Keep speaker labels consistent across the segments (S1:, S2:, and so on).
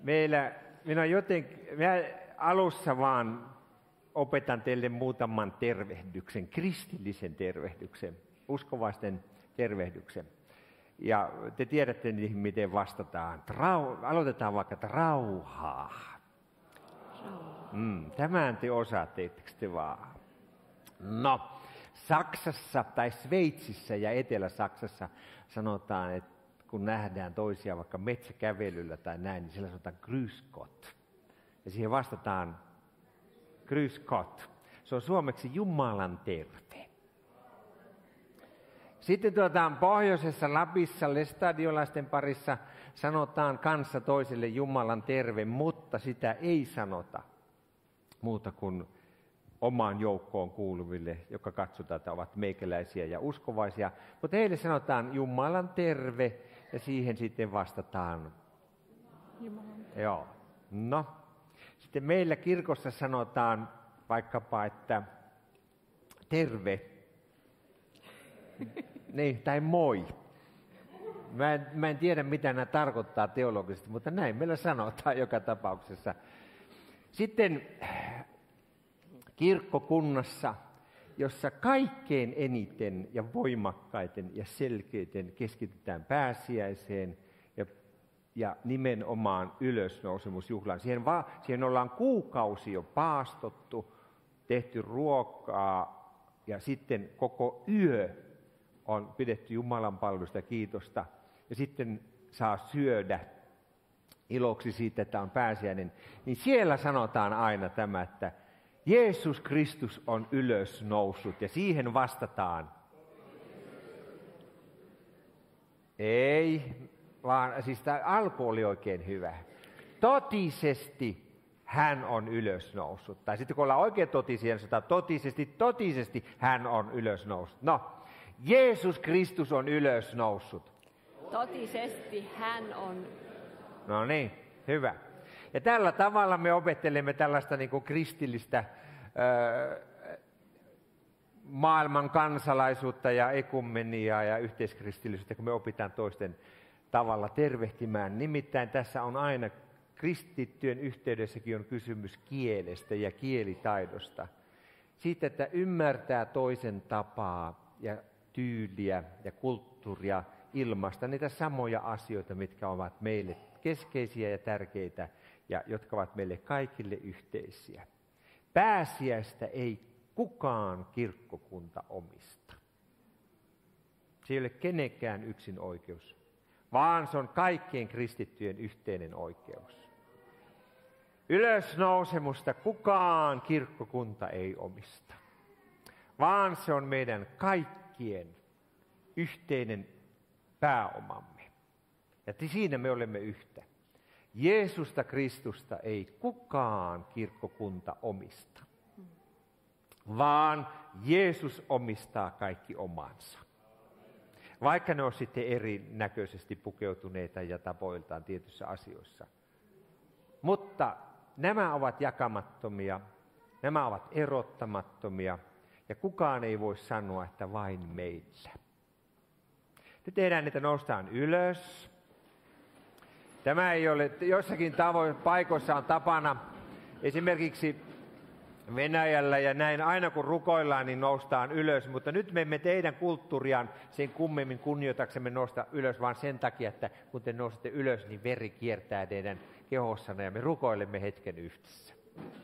S1: minä alussa vaan opetan teille muutaman tervehdyksen, kristillisen tervehdyksen, uskovaisten tervehdyksen. Ja te tiedätte niihin, miten vastataan. Aloitetaan vaikka, että rauhaa. Tämän te osaatte, etteikö te vaan? No, Saksassa tai Sveitsissä ja Etelä-Saksassa sanotaan, että kun nähdään toisia vaikka metsäkävelyllä tai näin, niin siellä sanotaan Grüß Gott. Ja siihen vastataan Grüß Gott. Se on suomeksi Jumalan terve. Sitten pohjoisessa Lapissa lestadiolaisten parissa sanotaan kanssa toiselle Jumalan terve, mutta sitä ei sanota muuta kuin omaan joukkoon kuuluville, joka katsotaan, että ovat meikäläisiä ja uskovaisia. Mutta heille sanotaan Jumalan terve ja siihen sitten vastataan.
S2: Jumalan.
S1: Joo. No, sitten meillä kirkossa sanotaan vaikkapa, että terve. Niin, tai moi. Mä en tiedä, mitä nämä tarkoittaa teologisesti, mutta näin meillä sanotaan joka tapauksessa. Sitten kirkkokunnassa, jossa kaikkein eniten ja voimakkaiten ja selkeiten keskitytään pääsiäiseen ja nimenomaan ylösnousemusjuhlaan. Siihen ollaan kuukausi jo paastottu, tehty ruokaa ja sitten koko yö on pidetty Jumalan palvelusta ja kiitosta. Ja sitten saa syödä iloksi siitä, että on pääsiäinen. Niin siellä sanotaan aina tämä, että Jeesus Kristus on ylösnoussut ja siihen vastataan. Ei, vaan siis tämä alku oli oikein hyvä. Totisesti hän on ylösnoussut. Tai sitten kun ollaan oikein totisia, niin sanotaan totisesti hän on ylösnoussut. No, Jeesus Kristus on ylösnoussut.
S2: Totisesti hän on.
S1: No niin, hyvä. Ja tällä tavalla me opettelemme tällaista niin kuin kristillistä maailman kansalaisuutta ja ekumeniaa ja yhteiskristillisyyttä, kun me opitaan toisten tavalla tervehtimään. Nimittäin tässä on aina kristittyjen yhteydessäkin on kysymys kielestä ja kielitaidosta. Siitä, että ymmärtää toisen tapaa ja tyyliä ja kulttuuria ilmaista niitä samoja asioita, mitkä ovat meille keskeisiä ja tärkeitä ja jotka ovat meille kaikille yhteisiä. Pääsiäistä ei kukaan kirkkokunta omista. Se ei ole kenenkään yksin oikeus, vaan se on kaikkien kristittyjen yhteinen oikeus. Ylösnousemusta kukaan kirkkokunta ei omista, vaan se on meidän kaikkien yhteinen pääomamme. Ja siinä me olemme yhtä. Jeesusta Kristusta ei kukaan kirkkokunta omista, vaan Jeesus omistaa kaikki omansa. Vaikka ne on sitten erinäköisesti pukeutuneita ja tapoiltaan tietyissä asioissa. Mutta nämä ovat jakamattomia, nämä ovat erottamattomia ja kukaan ei voi sanoa, että vain meillä. Nyt tehdään, että noustaan ylös. Tämä ei ole, jossakin paikoissa on tapana, esimerkiksi Venäjällä ja näin, aina kun rukoillaan, niin noustaan ylös, mutta nyt me emme teidän kulttuuriaan sen kummemmin kunnioitaksemme nousta ylös, vaan sen takia, että kun te nousette ylös, niin veri kiertää teidän kehossanne ja me rukoilemme hetken yhdessä.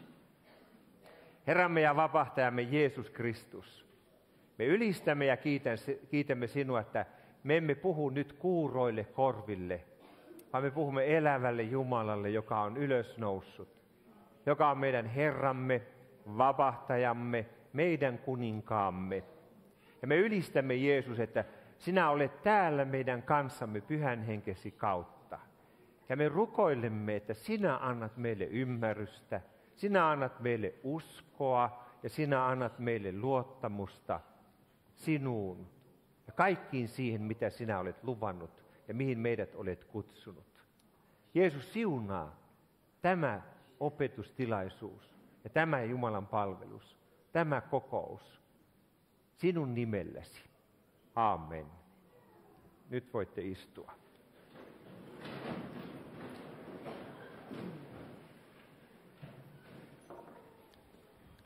S1: Herramme ja vapahtajamme Jeesus Kristus, me ylistämme ja kiitämme sinua, että me emme puhu nyt kuuroille korville, vaan me puhumme elävälle Jumalalle, joka on ylösnoussut, joka on meidän Herramme, vapahtajamme, meidän kuninkaamme. Ja me ylistämme Jeesus, että sinä olet täällä meidän kanssamme pyhän henkesi kautta. Ja me rukoilemme, että sinä annat meille ymmärrystä, sinä annat meille uskoa ja sinä annat meille luottamusta sinuun ja kaikkiin siihen, mitä sinä olet luvannut ja mihin meidät olet kutsunut. Jeesus siunaa tämä opetustilaisuus ja tämä Jumalan palvelus, tämä kokous sinun nimelläsi. Aamen. Nyt voitte istua.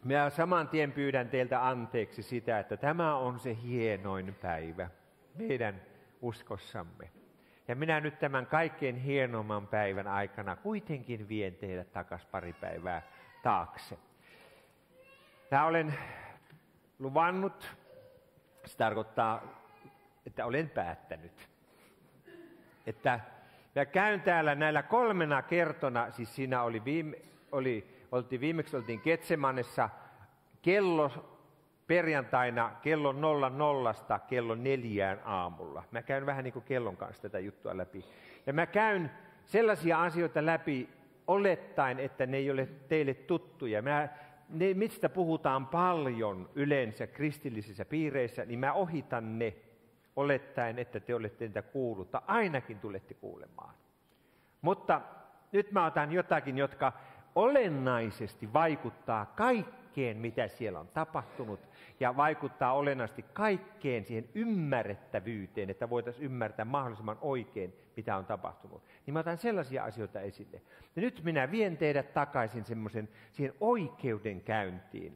S1: minä saman tien pyydän teiltä anteeksi sitä, että tämä on se hienoin päivä meidän uskossamme. Ja minä nyt tämän kaikkein hienomman päivän aikana kuitenkin vien teidät takaisin pari päivää taakse. Mä olen luvannut, se tarkoittaa, että olen päättänyt, että mä käyn täällä näillä 3 kertona, siis siinä oltiin Getsemanessa perjantaina kello 00 kello 4 aamulla. Mä käyn vähän niin kuin kellon kanssa tätä juttua läpi. Ja mä käyn sellaisia asioita läpi olettaen, että ne ei ole teille tuttuja. Mistä puhutaan paljon yleensä kristillisissä piireissä, niin mä ohitan ne olettaen, että te olette niitä kuullut, tai ainakin tulette kuulemaan. Mutta nyt mä otan jotakin, jotka olennaisesti vaikuttaa kaikkeen, mitä siellä on tapahtunut, ja vaikuttaa olennaisesti kaikkeen siihen ymmärrettävyyteen, että voitaisiin ymmärtää mahdollisimman oikein, mitä on tapahtunut. Niin mä otan sellaisia asioita esille. Ja nyt minä vien teidät takaisin siihen oikeudenkäyntiin.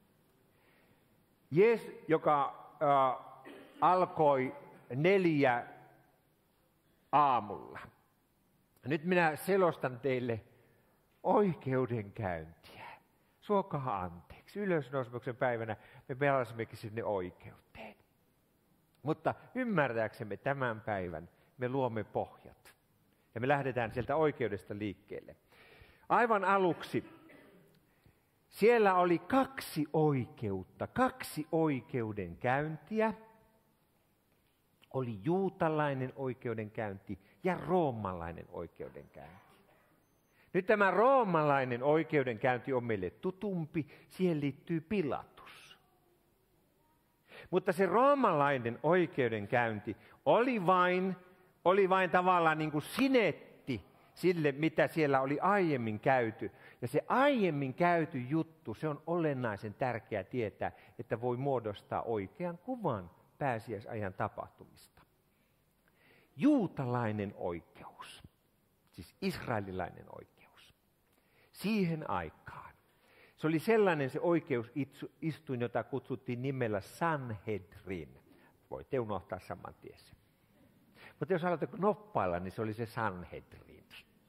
S1: Joka alkoi 4 aamulla. Nyt minä selostan teille oikeudenkäyntiä. Suokaa anteeksi. Ylösnousemuksen päivänä me pelasimmekin sinne oikeuteen. Mutta ymmärtääksemme tämän päivän me luomme pohjat. Ja me lähdetään sieltä oikeudesta liikkeelle. Aivan aluksi siellä oli 2 oikeutta, 2 oikeudenkäyntiä. Oli juutalainen oikeudenkäynti ja roomalainen oikeudenkäynti. Nyt tämä roomalainen oikeudenkäynti on meille tutumpi, siihen liittyy Pilatus. Mutta se roomalainen oikeudenkäynti oli vain tavallaan niin kuin sinetti sille, mitä siellä oli aiemmin käyty. Ja se aiemmin käyty juttu, se on olennaisen tärkeää tietää, että voi muodostaa oikean kuvan pääsiäisajan tapahtumista. Juutalainen oikeus, siis israelilainen oikeus, siihen aikaan. Se oli sellainen se oikeusistuin, jota kutsuttiin nimellä Sanhedrin. Voitte unohtaa saman tien. Mutta jos haluatte noppailla, niin se oli se Sanhedrin.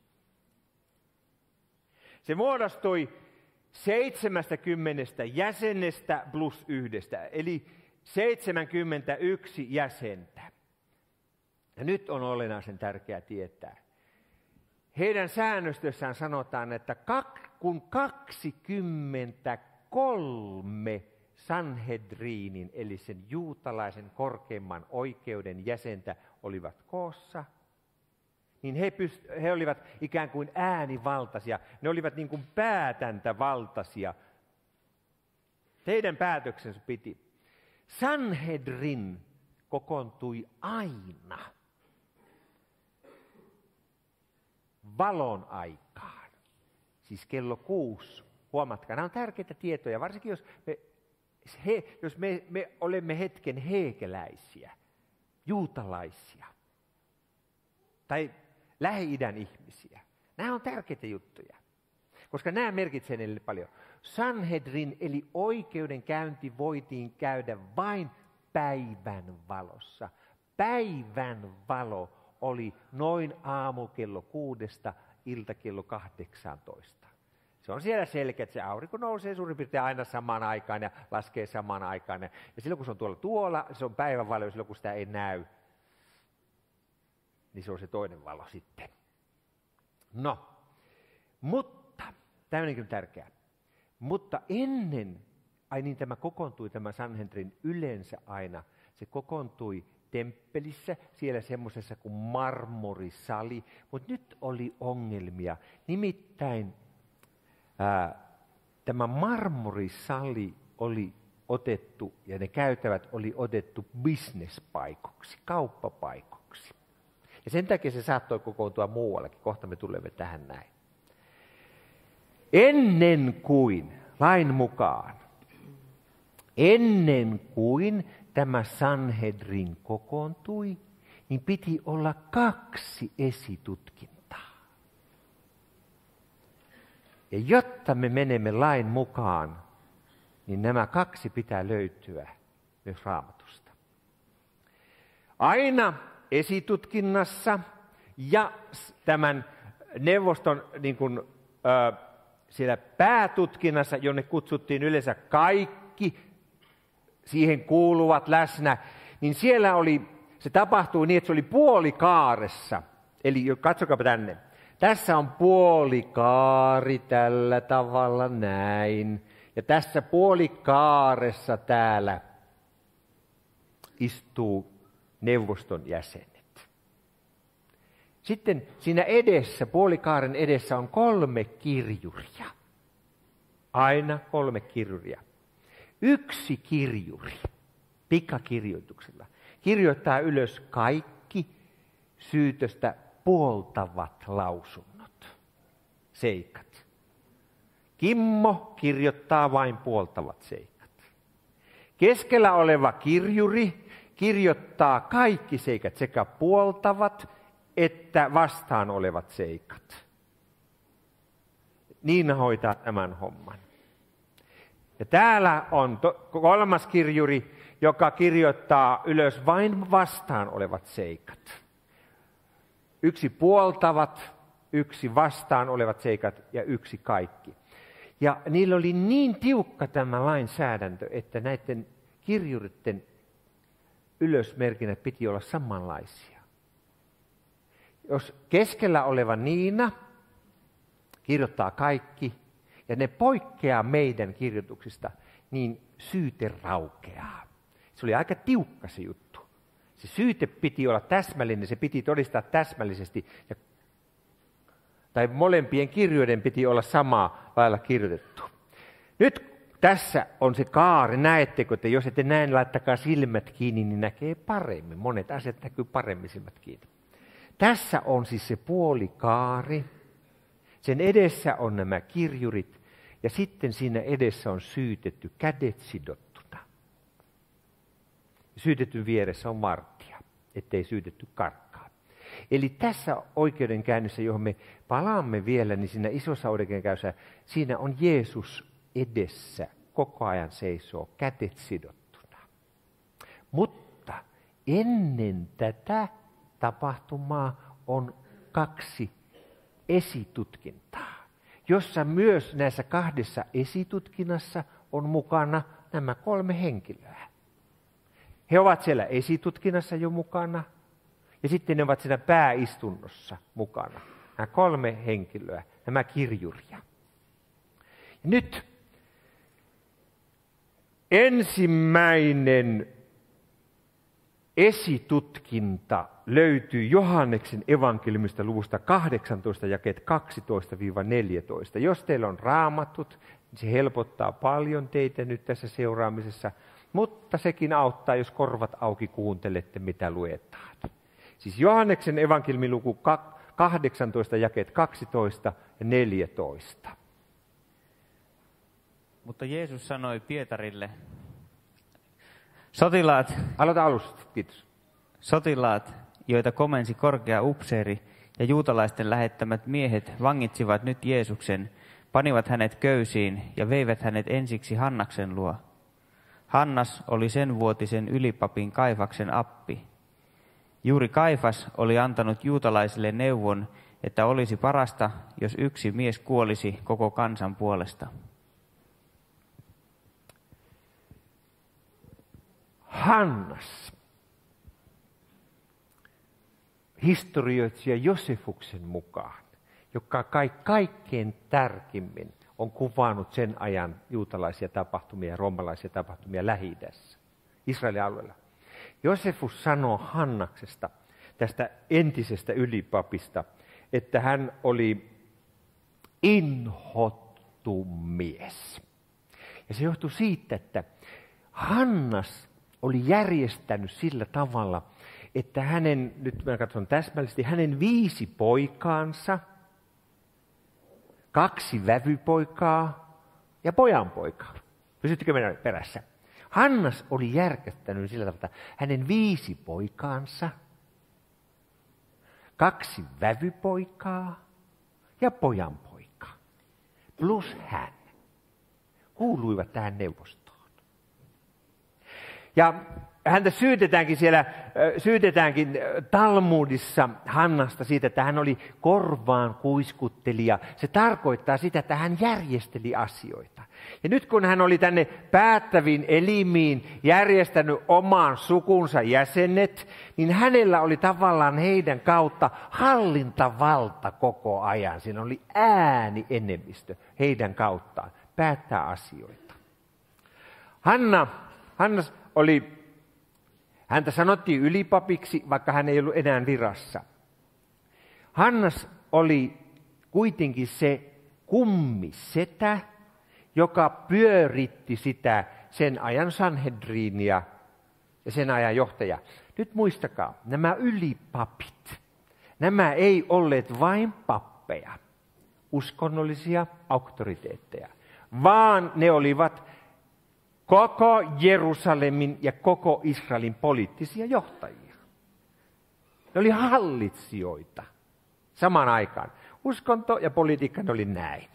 S1: Se muodostui 70 jäsenestä plus 1, eli 71 jäsentä. Ja nyt on olennaisen tärkeää tietää. Heidän säännöstössään sanotaan, että kun 23 Sanhedriinin, eli sen juutalaisen korkeimman oikeuden jäsentä olivat koossa, niin he olivat ikään kuin äänivaltaisia. Ne olivat niin kuin päätäntävaltaisia. Teidän päätöksensä piti. Sanhedrin kokoontui aina valon aikaan, siis kello 6. Huomatkaa, nämä on tärkeitä tietoja, varsinkin jos me olemme hetken heekeläisiä, juutalaisia tai Lähi-idän ihmisiä. Nämä on tärkeitä juttuja, koska nämä merkitsevät niille paljon. Sanhedrin eli oikeudenkäynti voitiin käydä vain päivän valossa. Päivän valo oli noin aamukello 6 iltakello 18. Se on siellä selkeä, että se aurinko nousee suurin piirtein aina samaan aikaan ja laskee samaan aikaan. Ja silloin kun se on tuolla, se on päivän valo, ja silloin kun sitä ei näy, niin se on se toinen valo sitten. No, mutta, tämmöinenkin on tärkeää, mutta ennen, tämä kokoontui tämä Sanhedrin yleensä aina, se kokoontui temppelissä, siellä semmoisessa kuin marmorisali, mutta nyt oli ongelmia. Nimittäin tämä marmorisali oli otettu, ja ne käytävät oli otettu bisnespaikoksi, kauppapaikoksi. Ja sen takia se saattoi kokoontua muuallekin, kohta me tulemme tähän näin. Ennen kuin, lain mukaan, ennen kuin tämä Sanhedrin kokoontui, niin piti olla 2 esitutkintaa. Ja jotta me menemme lain mukaan, niin nämä kaksi pitää löytyä myös Raamatusta. Aina esitutkinnassa ja tämän neuvoston niin kuin, siellä päätutkinnassa, jonne kutsuttiin yleensä kaikki siihen kuuluvat läsnä, niin siellä se tapahtui niin, että se oli puolikaaressa. Eli katsokaa tänne. Tässä on puolikaari tällä tavalla näin. Ja tässä puolikaaressa täällä istuu neuvoston jäsenet. Sitten siinä edessä, puolikaaren edessä on 3 kirjuria. Aina 3 kirjuria. Yksi kirjuri, pikakirjoituksella, kirjoittaa ylös kaikki syytöstä puoltavat lausunnot, seikat. Kimmo kirjoittaa vain puoltavat seikat. Keskellä oleva kirjuri kirjoittaa kaikki seikat, sekä puoltavat että vastaan olevat seikat. Niina hoitaa tämän homman. Ja täällä on 3. kirjuri, joka kirjoittaa ylös vain vastaan olevat seikat. Yksi puoltavat, yksi vastaan olevat seikat ja yksi kaikki. Ja niillä oli niin tiukka tämä lainsäädäntö, että näiden kirjuritten ylösmerkinnät piti olla samanlaisia. Jos keskellä oleva Niina kirjoittaa kaikki, ja ne poikkeaa meidän kirjoituksista, niin syyte raukeaa. Se oli aika tiukka se juttu. Se syyte piti olla täsmällinen, se piti todistaa täsmällisesti. Tai molempien kirjojen piti olla samaa lailla kirjoitettu. Nyt tässä on se kaari. Näettekö, että jos ette näin, laittakaa silmät kiinni, niin näkee paremmin. Monet asiat näkyy paremmin silmät kiinni. Tässä on siis se puolikaari. Sen edessä on nämä kirjurit ja sitten siinä edessä on syytetty, kädet sidottuna. Syytetyn vieressä on vartija, ettei syytetty karkkaa. Eli tässä oikeudenkäynnissä, johon me palaamme vielä, niin siinä isossa oikeudenkäynnissä, siinä on Jeesus edessä, koko ajan seisoo, kädet sidottuna. Mutta ennen tätä tapahtumaa on 2 esitutkintaa, jossa myös näissä 2 esitutkinnassa on mukana nämä 3 henkilöä. He ovat siellä esitutkinnassa jo mukana ja sitten ne ovat siinä pääistunnossa mukana. Nämä 3 henkilöä, nämä kirjuria. Nyt ensimmäinen esitutkinta löytyy Johanneksen evankeliumista luvusta 18, jakeet 12-14. Jos teillä on raamatut, niin se helpottaa paljon teitä nyt tässä seuraamisessa, mutta sekin auttaa, jos korvat auki kuuntelette, mitä luetaan. Siis Johanneksen evankeliumin luku 18, jakeet 12 ja 14.
S3: Mutta Jeesus sanoi Pietarille, sotilaat,
S1: aloita alusta, kiitos.
S3: Sotilaat, joita komensi korkea upseeri ja juutalaisten lähettämät miehet vangitsivat nyt Jeesuksen, panivat hänet köysiin ja veivät hänet ensiksi Hannaksen luo. Hannas oli sen vuotisen ylipapin Kaifaksen appi. Juuri Kaifas oli antanut juutalaisille neuvon, että olisi parasta, jos yksi mies kuolisi koko kansan puolesta.
S1: Hannas, historioitsija Josefuksen mukaan, joka kaikkein tärkeimmin on kuvannut sen ajan juutalaisia tapahtumia ja roomalaisia tapahtumia Lähi-idässä, Israelin alueella. Josefus sanoo Hannaksesta, tästä entisestä ylipapista, että hän oli inhottu mies. Ja se johtui siitä, että Hannas oli järjestänyt sillä tavalla, että nyt mä katson täsmällisesti, hänen 5 poikaansa, 2 vävypoikaa ja pojanpoikaa. Pysyttekö meidän perässä? Hannas oli järjestänyt sillä tavalla, että hänen 5 poikaansa, 2 vävypoikaa ja pojanpoikaa. Plus hän. kuuluivat tähän neuvostoon. Ja häntä syytetäänkin Talmudissa Hannasta siitä, että hän oli korvaan kuiskuttelija. Se tarkoittaa sitä, että hän järjesteli asioita. Ja nyt kun hän oli tänne päättäviin elimiin järjestänyt oman sukunsa jäsenet, niin hänellä oli tavallaan heidän kautta hallintavalta koko ajan. Siinä oli äänienemmistö heidän kauttaan päättää asioita. Häntä sanottiin ylipapiksi, vaikka hän ei ollut enää virassa. Hannas oli kuitenkin se kummisetä, joka pyöritti sitä sen ajan Sanhedriinia ja sen ajan johtaja. Nyt muistakaa, nämä ylipapit, nämä ei olleet vain pappeja, uskonnollisia auktoriteetteja, vaan ne olivat koko Jerusalemin ja koko Israelin poliittisia johtajia. Ne oli hallitsijoita samaan aikaan. Uskonto ja politiikka ne oli näin.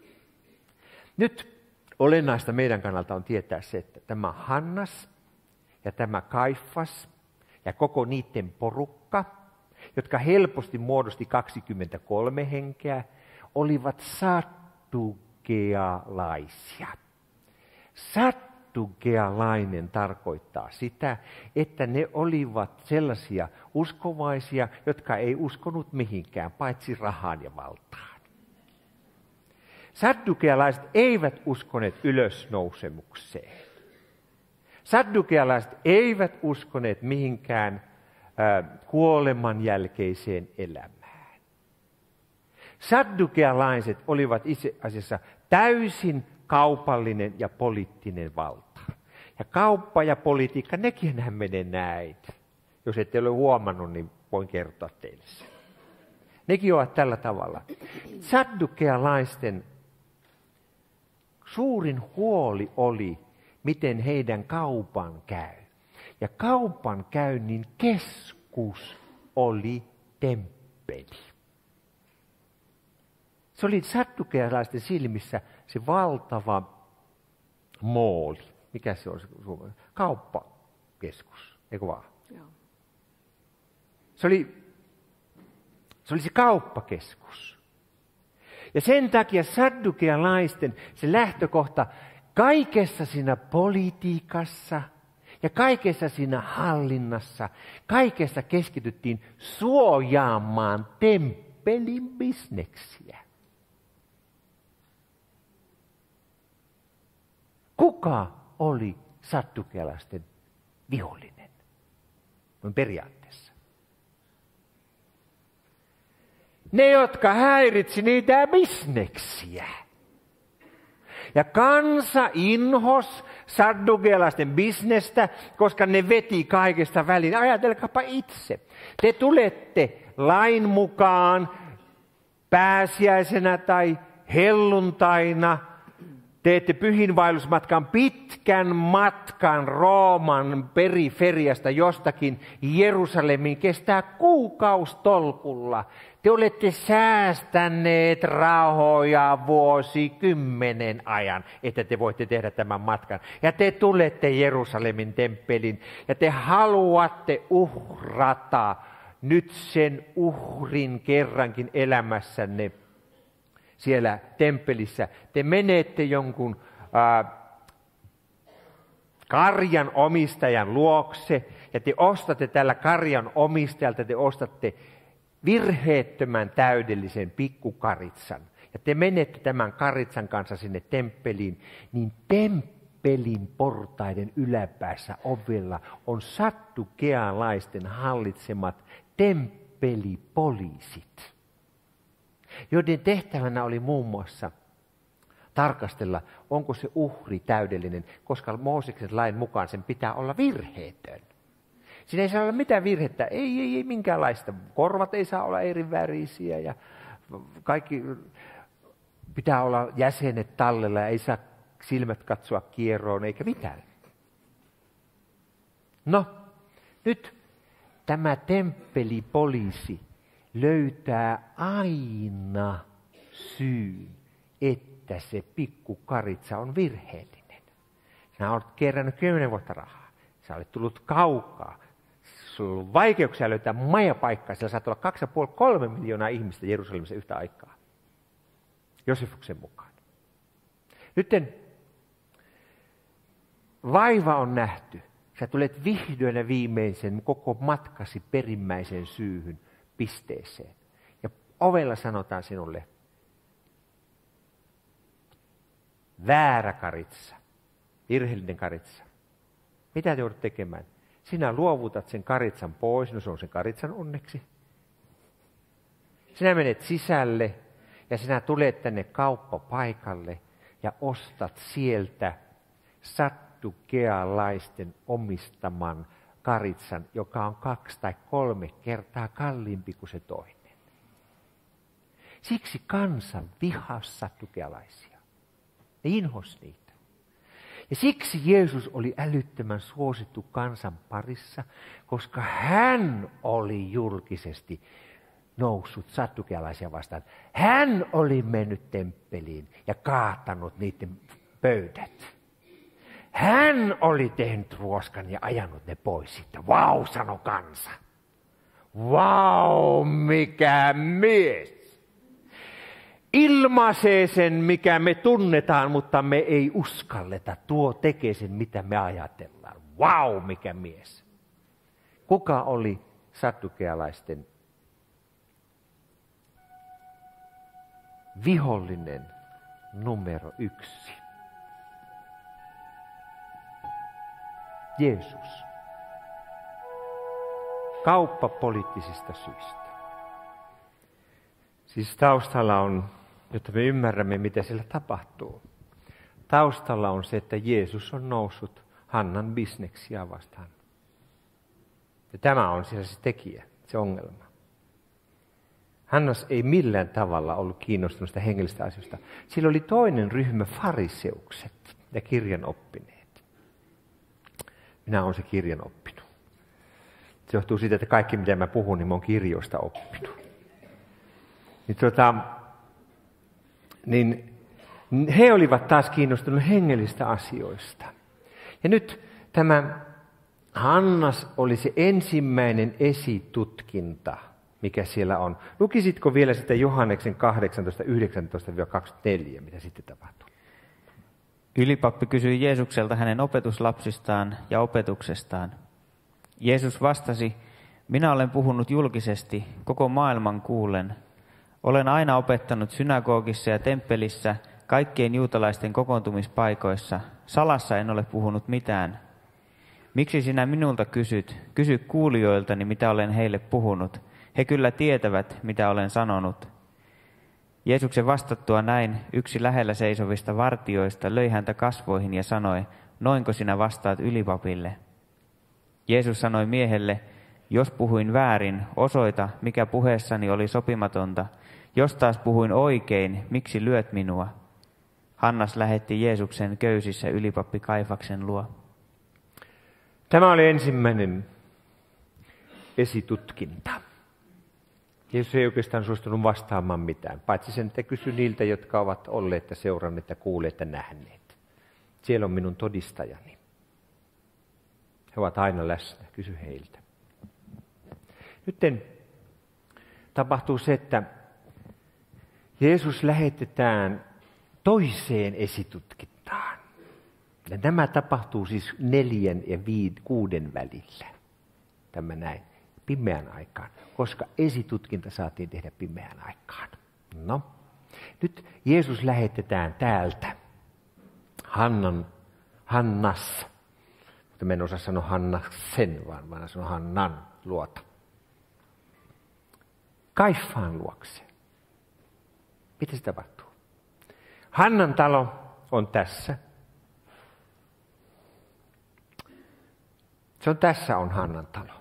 S1: Nyt olennaista meidän kannalta on tietää se, että tämä Hannas ja tämä Kaifas ja koko niiden porukka, jotka helposti muodosti 23 henkeä, olivat saddukealaisia. Saddukealainen tarkoittaa sitä, että ne olivat sellaisia uskovaisia, jotka ei uskonut mihinkään, paitsi rahaan ja valtaan. Saddukealaiset eivät uskoneet ylösnousemukseen. Saddukealaiset eivät uskoneet mihinkään kuoleman jälkeiseen elämään. Saddukealaiset olivat itse asiassa täysin kaupallinen ja poliittinen valta. Ja kauppa ja politiikka, nekin menee näin. Jos ette ole huomannut, niin voin kertoa teille sen. Nekin ovat tällä tavalla. Saddukealaisten suurin huoli oli, miten heidän kaupan käy. Ja kaupan käynnin keskus oli temppeli. Se oli saddukealaisten silmissä se valtava mooli. Mikä se on? Kauppakeskus, eikö vaan?
S2: Joo.
S1: Se oli se kauppakeskus. Ja sen takia saddukealaisten se lähtökohta kaikessa siinä politiikassa ja kaikessa siinä hallinnassa, kaikessa keskityttiin suojaamaan temppelin bisneksiä. Kuka oli saddukealaisten vihollinen? Noin periaatteessa. Ne, jotka häiritsi niitä bisneksiä. Ja kansa inhos saddukealaisten bisnestä, koska ne veti kaikesta väliin. Ajatelkaapa itse. Te tulette lain mukaan pääsiäisenä tai helluntaina. Teette pyhinvaellusmatkan, pitkän matkan Rooman periferiasta jostakin Jerusalemiin, kestää kuukaustolkulla. Te olette säästäneet rahoja vuosikymmenen ajan, että te voitte tehdä tämän matkan. Ja te tulette Jerusalemin temppelin ja te haluatte uhrata nyt sen uhrin kerrankin elämässänne. Siellä temppelissä te menette jonkun karjan omistajan luokse ja te ostatte tällä karjan omistajalta, te ostatte virheettömän täydellisen pikkukaritsan. Ja te menette tämän karitsan kanssa sinne temppeliin, niin temppelin portaiden yläpäässä ovella on saddukealaisten hallitsemat temppelipoliisit, joiden tehtävänä oli muun muassa tarkastella, onko se uhri täydellinen, koska Mooseksen lain mukaan sen pitää olla virheetön. Siinä ei saa olla mitään virhettä, ei minkäänlaista. Korvat ei saa olla eri värisiä ja kaikki pitää olla jäsenet tallella ja ei saa silmät katsoa kieroon eikä mitään. No, nyt tämä temppelipoliisi löytää aina syyn, että se pikkukaritsa on virheellinen. Sinä olet kerännyt 10 vuotta rahaa. Sä olet tullut kaukaa. Sulla on vaikeuksia löytää majapaikkaa. Siellä saattaa olla 2,5–3 miljoonaa ihmistä Jerusalemissa yhtä aikaa. Josefuksen mukaan. Nytten vaiva on nähty. Sä tulet vihdoin ja viimeisen koko matkasi perimmäiseen syyhyn, pisteeseen. Ja ovella sanotaan sinulle, väärä karitsa, virheellinen karitsa. Mitä te joudut tekemään? Sinä luovutat sen karitsan pois, no se on sen karitsan onneksi. Sinä menet sisälle ja sinä tulet tänne kauppapaikalle ja ostat sieltä saddukealaisten omistaman karitsan, joka on 2 tai 3 kertaa kalliimpi kuin se toinen. Siksi kansa vihasi saddukealaisia. Ne inhosi niitä. Ja siksi Jeesus oli älyttömän suosittu kansan parissa, koska hän oli julkisesti noussut saddukealaisia vastaan. Hän oli mennyt temppeliin ja kaatanut niiden pöydät. Hän oli tehnyt ruoskan ja ajanut ne pois siitä. Vau, sano kansa. Vau, mikä mies. Ilmaisee sen, mikä me tunnetaan, mutta me ei uskalleta. Tuo tekee sen, mitä me ajatellaan. Vau, mikä mies. Kuka oli saddukealaisten vihollinen numero 1? Jeesus. Kauppapoliittisista syistä. Siis taustalla on, jotta me ymmärrämme, mitä siellä tapahtuu. Taustalla on se, että Jeesus on noussut Hannan bisneksiä vastaan. Ja tämä on siellä se tekijä, se ongelma. Hannas ei millään tavalla ollut kiinnostunut sitä hengellistä asioista. Sillä oli toinen ryhmä, fariseukset ja kirjanoppineet. Minä olen se kirjan oppinut. Se johtuu siitä, että kaikki mitä mä puhun, niin mä oon kirjoista oppinut. Niin he olivat taas kiinnostuneet hengellistä asioista. Ja nyt tämä Hannas oli se ensimmäinen esitutkinta, mikä siellä on. Lukisitko vielä sitä Johanneksen 18:19–24, mitä sitten tapahtui?
S3: Ylipappi kysyi Jeesukselta hänen opetuslapsistaan ja opetuksestaan. Jeesus vastasi, minä olen puhunut julkisesti koko maailman kuullen. Olen aina opettanut synagogissa ja temppelissä, kaikkien juutalaisten kokoontumispaikoissa. Salassa en ole puhunut mitään. Miksi sinä minulta kysyt? Kysy kuulijoiltani, mitä olen heille puhunut. He kyllä tietävät, mitä olen sanonut. Jeesuksen vastattua näin yksi lähellä seisovista vartijoista löi häntä kasvoihin ja sanoi, noinko sinä vastaat ylipapille? Jeesus sanoi miehelle, jos puhuin väärin, osoita, mikä puheessani oli sopimatonta. Jos taas puhuin oikein, miksi lyöt minua? Hannas lähetti Jeesuksen köysissä ylipappi Kaifaksen luo.
S1: Tämä oli ensimmäinen esitutkinta. Jeesus ei oikeastaan suostunut vastaamaan mitään, paitsi sen, että kysy niiltä, jotka ovat olleet ja seuranneet ja kuulleet ja nähneet. Siellä on minun todistajani. He ovat aina läsnä, kysy heiltä. Nyt tapahtuu se, että Jeesus lähetetään toiseen esitutkintaan. Ja tämä tapahtuu siis 4 ja 6 välillä. Tämä näin, pimeän aikaan, koska esitutkinta saatiin tehdä pimeän aikaan. No, nyt Jeesus lähetetään täältä Hannas, mutta mä en osaa sanoa Hannaksen, vaan sanon Hannan luota. Kaifaan luokse. Mitä se tapahtuu? Hannan talo on tässä. Se on tässä on Hannan talo.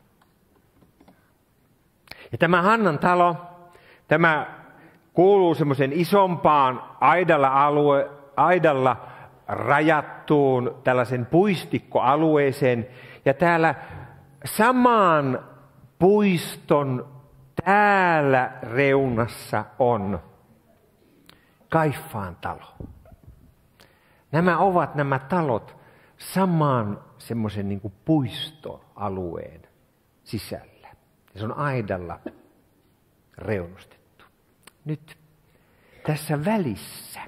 S1: Ja tämä Hannan talo, tämä kuuluu semmoisen isompaan aidalla rajattuun tällaisen puistikkoalueeseen. Ja täällä saman puiston täällä reunassa on Kaifaan talo. Nämä talot saman semmoisen niin kuin puistoalueen sisällä. Ja se on aidalla reunustettu. Nyt tässä välissä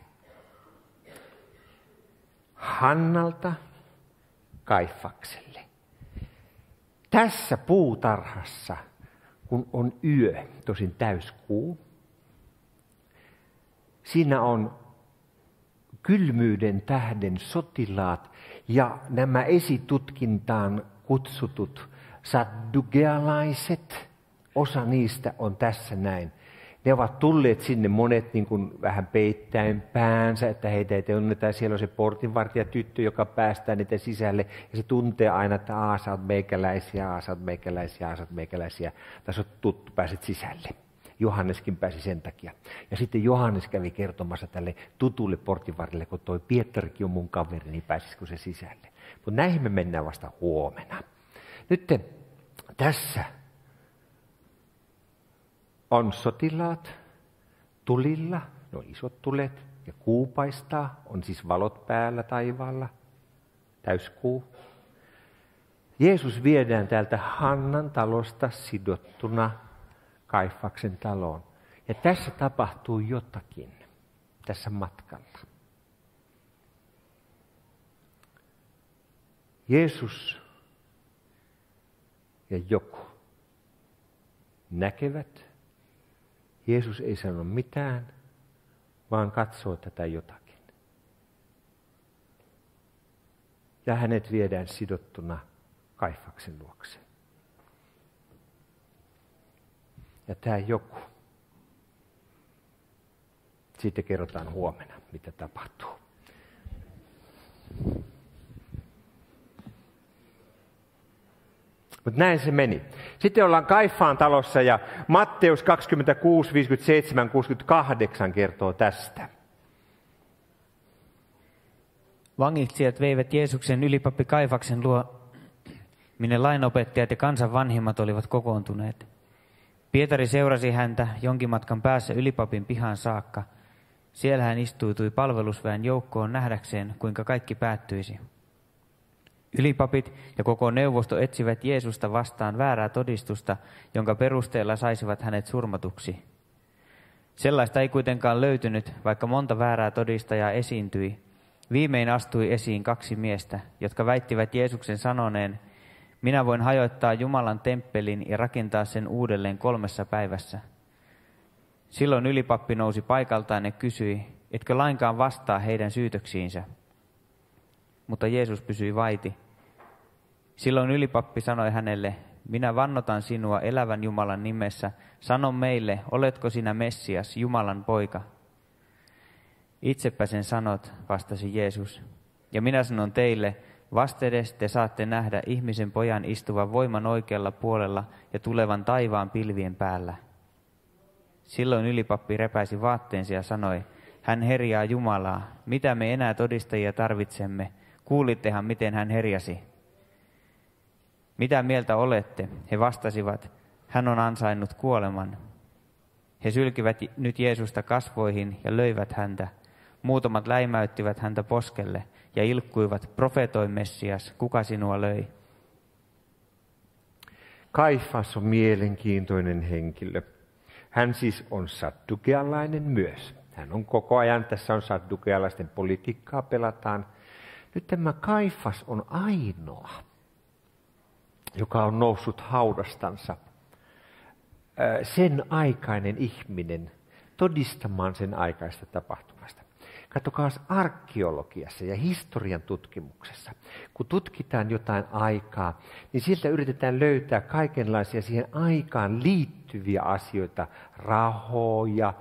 S1: Hannalta Kaifakselle. Tässä puutarhassa, kun on yö, tosin täyskuu, siinä on kylmyyden tähden sotilaat ja nämä esitutkintaan kutsutut saddukealaiset, osa niistä on tässä näin. Ne ovat tulleet sinne monet niin kuin vähän peittäen päänsä, että heitä ei tunneta. Siellä on se portinvartijatyttö, joka päästää niitä sisälle. Ja se tuntee aina, että sä oot meikäläisiä, sä oot meikäläisiä, sä oot meikäläisiä. Tässä on tuttu, pääset sisälle. Johanneskin pääsi sen takia. Ja sitten Johannes kävi kertomassa tälle tutulle portinvartijalle, kun toi Pietarikin on mun kaveri, niin pääsisikö se sisälle. Mutta näihin me mennään vasta huomenna. Nyt tässä on sotilaat tulilla, ne on isot tulet ja kuu paistaa, on siis valot päällä taivaalla, täyskuu. Jeesus viedään täältä Hannan talosta sidottuna Kaifaksen taloon. Ja tässä tapahtuu jotakin, tässä matkalla. Jeesus ja joku näkevät. Jeesus ei sano mitään, vaan katsoo tätä jotakin. Ja hänet viedään sidottuna Kaifaksen luokse. Ja tämä joku. Siitä kerrotaan huomenna, mitä tapahtuu. Mutta näin se meni. Sitten ollaan Kaifaan talossa ja Matteus 26, 57, 68 kertoo tästä.
S3: Vangitsijat veivät Jeesuksen ylipappi Kaifaksen luo, minne lainopettajat ja kansan vanhimmat olivat kokoontuneet. Pietari seurasi häntä jonkin matkan päässä ylipapin pihaan saakka. Siellä hän istuutui palvelusväen joukkoon nähdäkseen, kuinka kaikki päättyisi. Ylipapit ja koko neuvosto etsivät Jeesusta vastaan väärää todistusta, jonka perusteella saisivat hänet surmatuksi. Sellaista ei kuitenkaan löytynyt, vaikka monta väärää todistajaa esiintyi. Viimein astui esiin 2 miestä, jotka väittivät Jeesuksen sanoneen, minä voin hajottaa Jumalan temppelin ja rakentaa sen uudelleen 3 päivässä. Silloin ylipappi nousi paikaltaan ja kysyi, etkö lainkaan vastaa heidän syytöksiinsä? Mutta Jeesus pysyi vaiti. Silloin ylipappi sanoi hänelle, minä vannotan sinua elävän Jumalan nimessä, sano meille, oletko sinä Messias, Jumalan poika? Itsepä sen sanot, vastasi Jeesus. Ja minä sanon teille, vastedes te saatte nähdä ihmisen pojan istuvan voiman oikealla puolella ja tulevan taivaan pilvien päällä. Silloin ylipappi repäisi vaatteensa ja sanoi, hän herjaa Jumalaa, mitä me enää todistajia tarvitsemme, kuulittehan miten hän herjasi. Mitä mieltä olette? He vastasivat, hän on ansainnut kuoleman. He sylkivät nyt Jeesusta kasvoihin ja löivät häntä. Muutamat läimäyttivät häntä poskelle ja ilkkuivat, profetoi Messias, kuka sinua löi?
S1: Kaifas on mielenkiintoinen henkilö. Hän siis on saddukealainen myös. Hän on koko ajan, tässä on saddukealaisten politiikkaa pelataan. Nyt tämä Kaifas on ainoa, joka on noussut haudastansa, sen aikainen ihminen todistamaan sen aikaista tapahtumasta. Katsokaa arkeologiassa ja historian tutkimuksessa, kun tutkitaan jotain aikaa, niin sieltä yritetään löytää kaikenlaisia siihen aikaan liittyviä asioita, rahoja,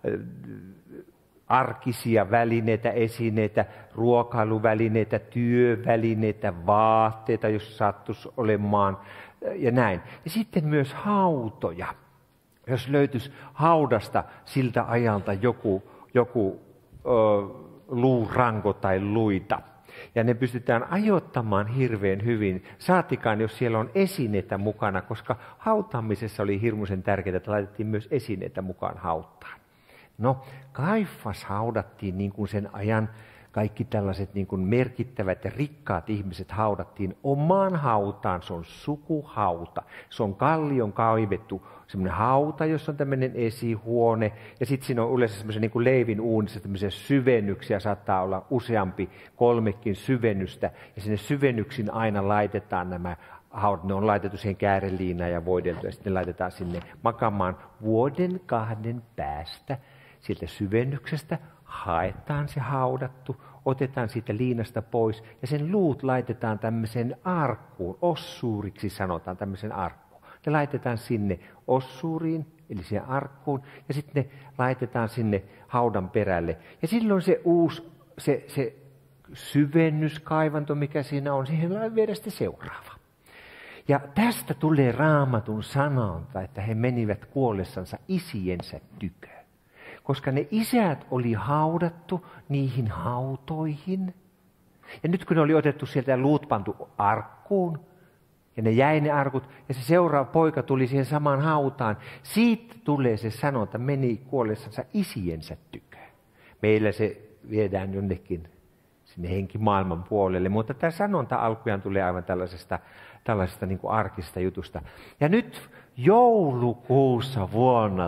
S1: arkisia välineitä, esineitä, ruokailuvälineitä, työvälineitä, vaatteita, jos sattuisi olemaan ja näin. Ja sitten myös hautoja, jos löytyisi haudasta siltä ajalta joku luuranko tai luita. Ja ne pystytään ajoittamaan hirveän hyvin, saatikaan jos siellä on esineitä mukana, koska hautaamisessa oli hirmuisen tärkeää, että laitettiin myös esineitä mukaan hauttaan. No, Kaifas haudattiin niin kuin sen ajan kaikki tällaiset niin kuin merkittävät ja rikkaat ihmiset haudattiin omaan hautaan. Se on sukuhauta. Se on kallion kaivettu semmoinen hauta, jossa on tämmöinen esihuone. Ja sitten siinä on yleensä semmoisen niin kuin leivin uunissa tämmöisiä syvennyksiä. Saattaa olla useampi, 3 syvennystä. Ja sinne syvennyksiin aina laitetaan nämä haudat. Ne on laitettu siihen kääreliinaan ja voideltu. Ja sitten ne laitetaan sinne makaamaan 1-2 päästä sieltä syvennyksestä. Haetaan se haudattu, otetaan siitä liinasta pois ja sen luut laitetaan tämmöiseen arkkuun, ossuuriksi sanotaan tämmöisen arkkuun. Ne laitetaan sinne ossuuriin, eli siihen arkkuun, ja sitten ne laitetaan sinne haudan perälle. Ja silloin se uusi, se syvennyskaivanto, mikä siinä on, siihen viedään sitten seuraava. Ja tästä tulee Raamatun sanonta, että he menivät kuollessansa isiensä tykö. Koska ne isät oli haudattu niihin hautoihin. Ja nyt kun ne oli otettu sieltä ja luut pantu arkkuun, ja ne jäi ne arkut, ja se seuraava poika tuli siihen samaan hautaan, siitä tulee se sanonta, meni kuollessansa isiensä tykö. Meillä se viedään jonnekin sinne henkimaailman puolelle, mutta tämä sanonta alkujaan tulee aivan tällaisesta niin kuin arkista jutusta. Ja nyt joulukuussa vuonna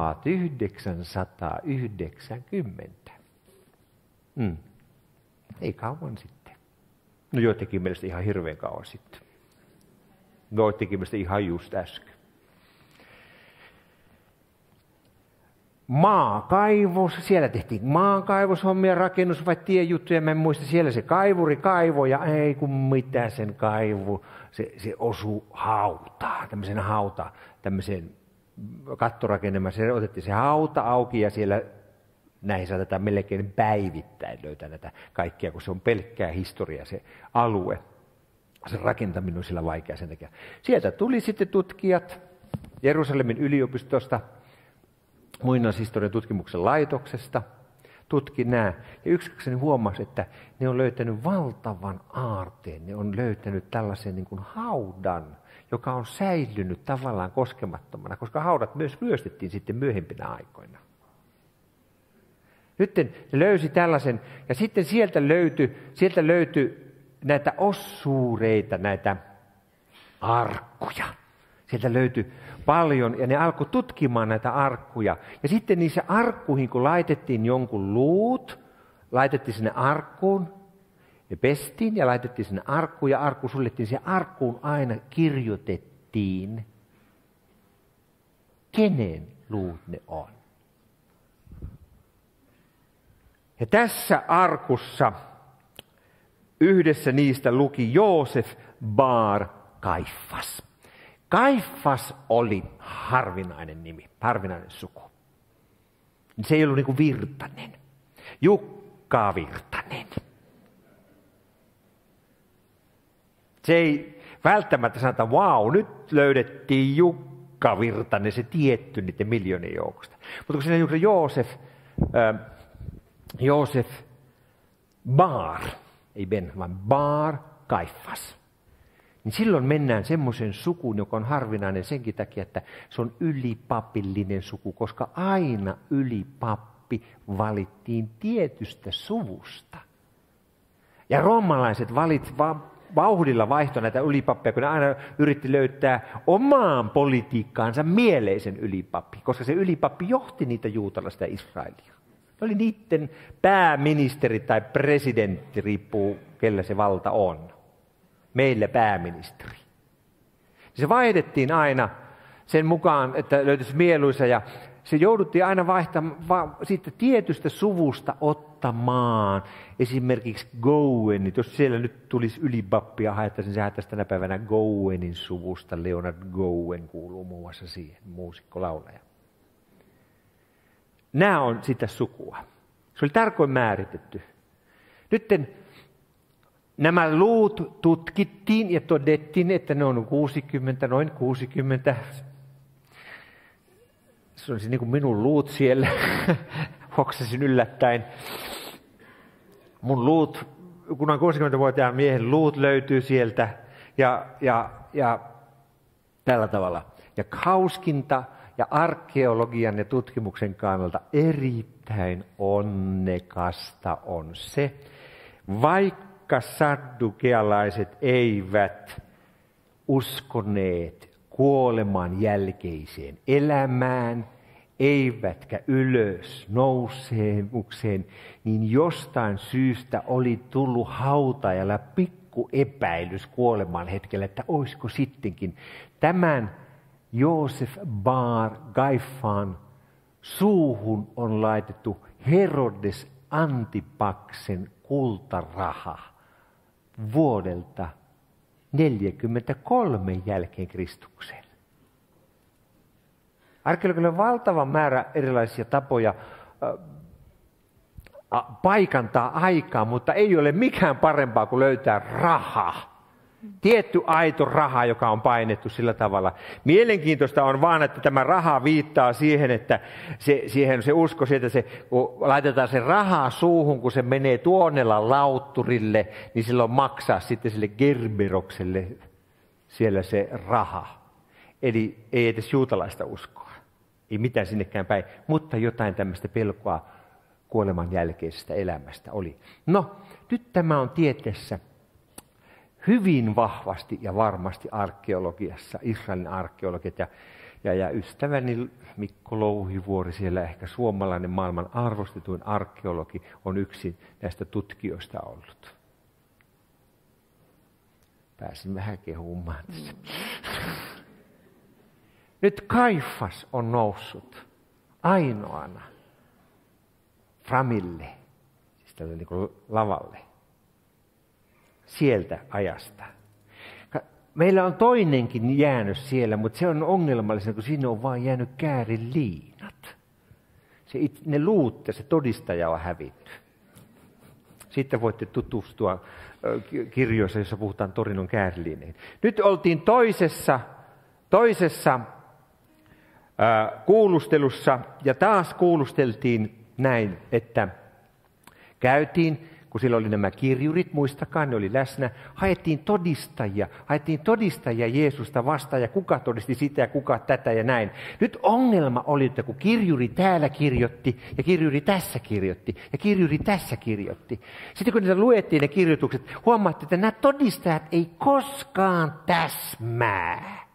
S1: 1990. Ei kauan sitten. No joitakin mielestä ihan hirveän kauan sitten. Joitakin mielestä ihan just äsken. Maakaivos, siellä tehtiin maankaivoshommia, rakennus- vai tiejuttuja, mä en muista, siellä se kaivuri kaivoi ja ei kun mitä sen kaivu, se osui hautaan, tämmöiseen kattorakennemaan, se otettiin se hauta auki ja siellä näihin saatetaan melkein päivittäin löytää näitä kaikkia, kun se on pelkkää historiaa se alue. Se rakentaminen on sillä vaikea sen takia. Sieltä tuli sitten tutkijat Jerusalemin yliopistosta, muinaishistorian tutkimuksen laitoksesta, tutki nämä. Ja yksikseni huomasi, että ne on löytänyt valtavan aarteen. Ne on löytänyt tällaisen niin kuin haudan, joka on säilynyt tavallaan koskemattomana, koska haudat myös ryöstettiin sitten myöhempinä aikoina. Nyt ne löysi tällaisen, ja sitten sieltä löytyi näitä ossuureita, näitä arkkuja. Sieltä löytyi paljon, ja ne alkoi tutkimaan näitä arkkuja. Ja sitten niissä arkkuihin, kun laitettiin jonkun luut, laitettiin sinne arkkuun, ne pestiin ja laitettiin sinne arkkuun, ja arkku suljettiin. Siihen arkkuun aina kirjoitettiin, kenen luut ne on. Ja tässä arkussa yhdessä niistä luki Joosef bar Kaiphas. Kaiphas oli harvinainen nimi, harvinainen suku. Se ei ollut niin kuin Virtanen, Jukka Virtanen. Se ei välttämättä sanota, vau, nyt löydettiin Jukka Virtanen, se tietty niiden miljoonien joukosta. Mutta kun siinä on Joosef bar, ei Ben, vaan bar Kaiphas. Niin silloin mennään semmoisen sukuun, joka on harvinainen senkin takia, että se on ylipapillinen suku, koska aina ylipappi valittiin tietystä suvusta. Ja roomalaiset vauhdilla vaihtoi näitä ylipappeja, kun ne aina yritti löytää omaan politiikkaansa mieleisen ylipappi, koska se ylipappi johti niitä juutalaista ja Israelia. Ne oli niiden pääministeri tai presidentti, riippuu kellä se valta on. Meillä pääministeri. Se vaihdettiin aina sen mukaan, että löytyisi mieluisa, ja se jouduttiin aina vaihtamaan siitä tietystä suvusta ottamaan esimerkiksi Gowenit. Jos siellä nyt tulisi ylipappia haettaisiin, se haettaisiin tänä päivänä Gowenin suvusta. Leonard Gowen kuuluu muun muassa siihen, muusikko, laulaja. Nämä on sitä sukua. Se oli tarkoin määritetty. Nytten nämä luut tutkittiin ja todettiin, että ne on noin 60. Se on niin kuin minun luut siellä. Hoksasin yllättäen. Mun luut, kun on 60-vuotiaan miehen luut löytyy sieltä ja tällä tavalla. Ja hauskinta ja arkeologian ja tutkimuksen kannalta erittäin onnekasta on se, vaikka saddukealaiset eivät uskoneet kuoleman jälkeiseen elämään, eivätkä ylös nousemukseen, niin jostain syystä oli tullut hautajalla pikku epäilys kuoleman hetkellä, että olisiko sittenkin tämän Joosef Bar Gaifan suuhun on laitettu Herodes Antipaksen kultaraha vuodelta 43 jälkeen Kristuksen. Arkeologilla on valtava määrä erilaisia tapoja paikantaa aikaa, mutta ei ole mikään parempaa kuin löytää raha. Tietty aito raha, joka on painettu sillä tavalla. Mielenkiintoista on vaan, että tämä raha viittaa siihen, että se usko siitä, kun laitetaan se rahaa suuhun, kun se menee tuonnella lautturille, niin silloin maksaa sitten sille Gerberokselle siellä se raha. Eli ei edes juutalaista uskoa. Ei mitään sinnekään päin, mutta jotain tämmöistä pelkoa kuoleman jälkeisestä elämästä oli. No, nyt tämä on tieteessä hyvin vahvasti ja varmasti arkeologiassa, Israelin arkeologit ja ystäväni Mikko Louhivuori, siellä ehkä suomalainen maailman arvostetuin arkeologi, on yksi näistä tutkijoista ollut. Pääsin vähän kehumaan tässä. Nyt Kaifas on noussut ainoana framille, siis tälle niin kuin lavalle, sieltä ajasta. Meillä on toinenkin jäänyt siellä, mutta se on ongelmallista, kun siinä on vain jäänyt kääriliinat. Ne luut ja se todistaja on hävitty. Sitten voitte tutustua kirjoissa, jossa puhutaan Torinon kääriliineihin. Nyt oltiin toisessa kuulustelussa ja taas kuulusteltiin näin, että käytiin, kun siellä oli nämä kirjurit, muistakaa, ne oli läsnä, haettiin todistajia Jeesusta vastaan ja kuka todisti sitä ja kuka tätä ja näin. Nyt ongelma oli, että kun kirjuri täällä kirjoitti ja kirjuri tässä kirjoitti ja kirjuri tässä kirjoitti. Sitten kun niitä luettiin ne kirjoitukset, huomattiin, että nämä todistajat ei koskaan täsmää.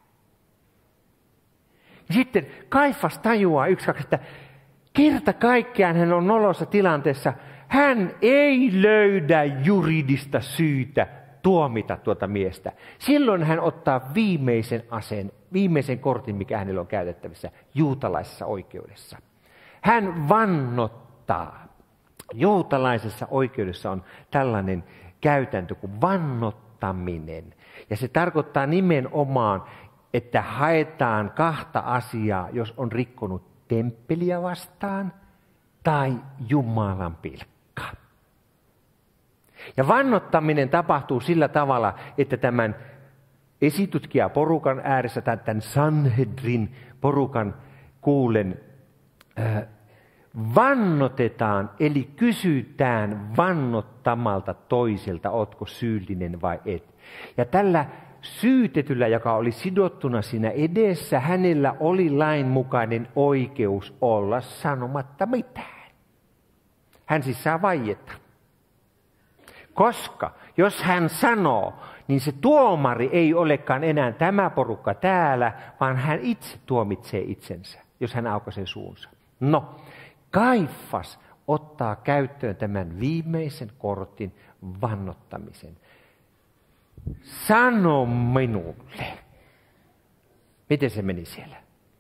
S1: Ja sitten Kaifas tajuaa että kerta kaikkiaan hän on nolossa tilanteessa. Hän ei löydä juridista syytä tuomita tuota miestä. Silloin hän ottaa viimeisen kortin, mikä hänellä on käytettävissä juutalaisessa oikeudessa. Hän vannottaa. Juutalaisessa oikeudessa on tällainen käytäntö kuin vannottaminen. Ja se tarkoittaa nimenomaan, että haetaan kahta asiaa, jos on rikkonut temppeliä vastaan tai Jumalan pilkkaa. Ja vannottaminen tapahtuu sillä tavalla, että tämän esitutkijaporukan ääressä tai tämän Sanhedrin porukan kuulen vannotetaan, eli kysytään vannottamalta toiselta, ootko syyllinen vai et. Ja tällä syytetyllä, joka oli sidottuna siinä edessä, hänellä oli lainmukainen oikeus olla sanomatta mitään. Hän siis saa vaieta. Koska jos hän sanoo, niin se tuomari ei olekaan enää tämä porukka täällä, vaan hän itse tuomitsee itsensä, jos hän aukaisee suunsa. No, Kaifas ottaa käyttöön tämän viimeisen kortin, vannottamisen. Sano minulle. Miten se meni siellä?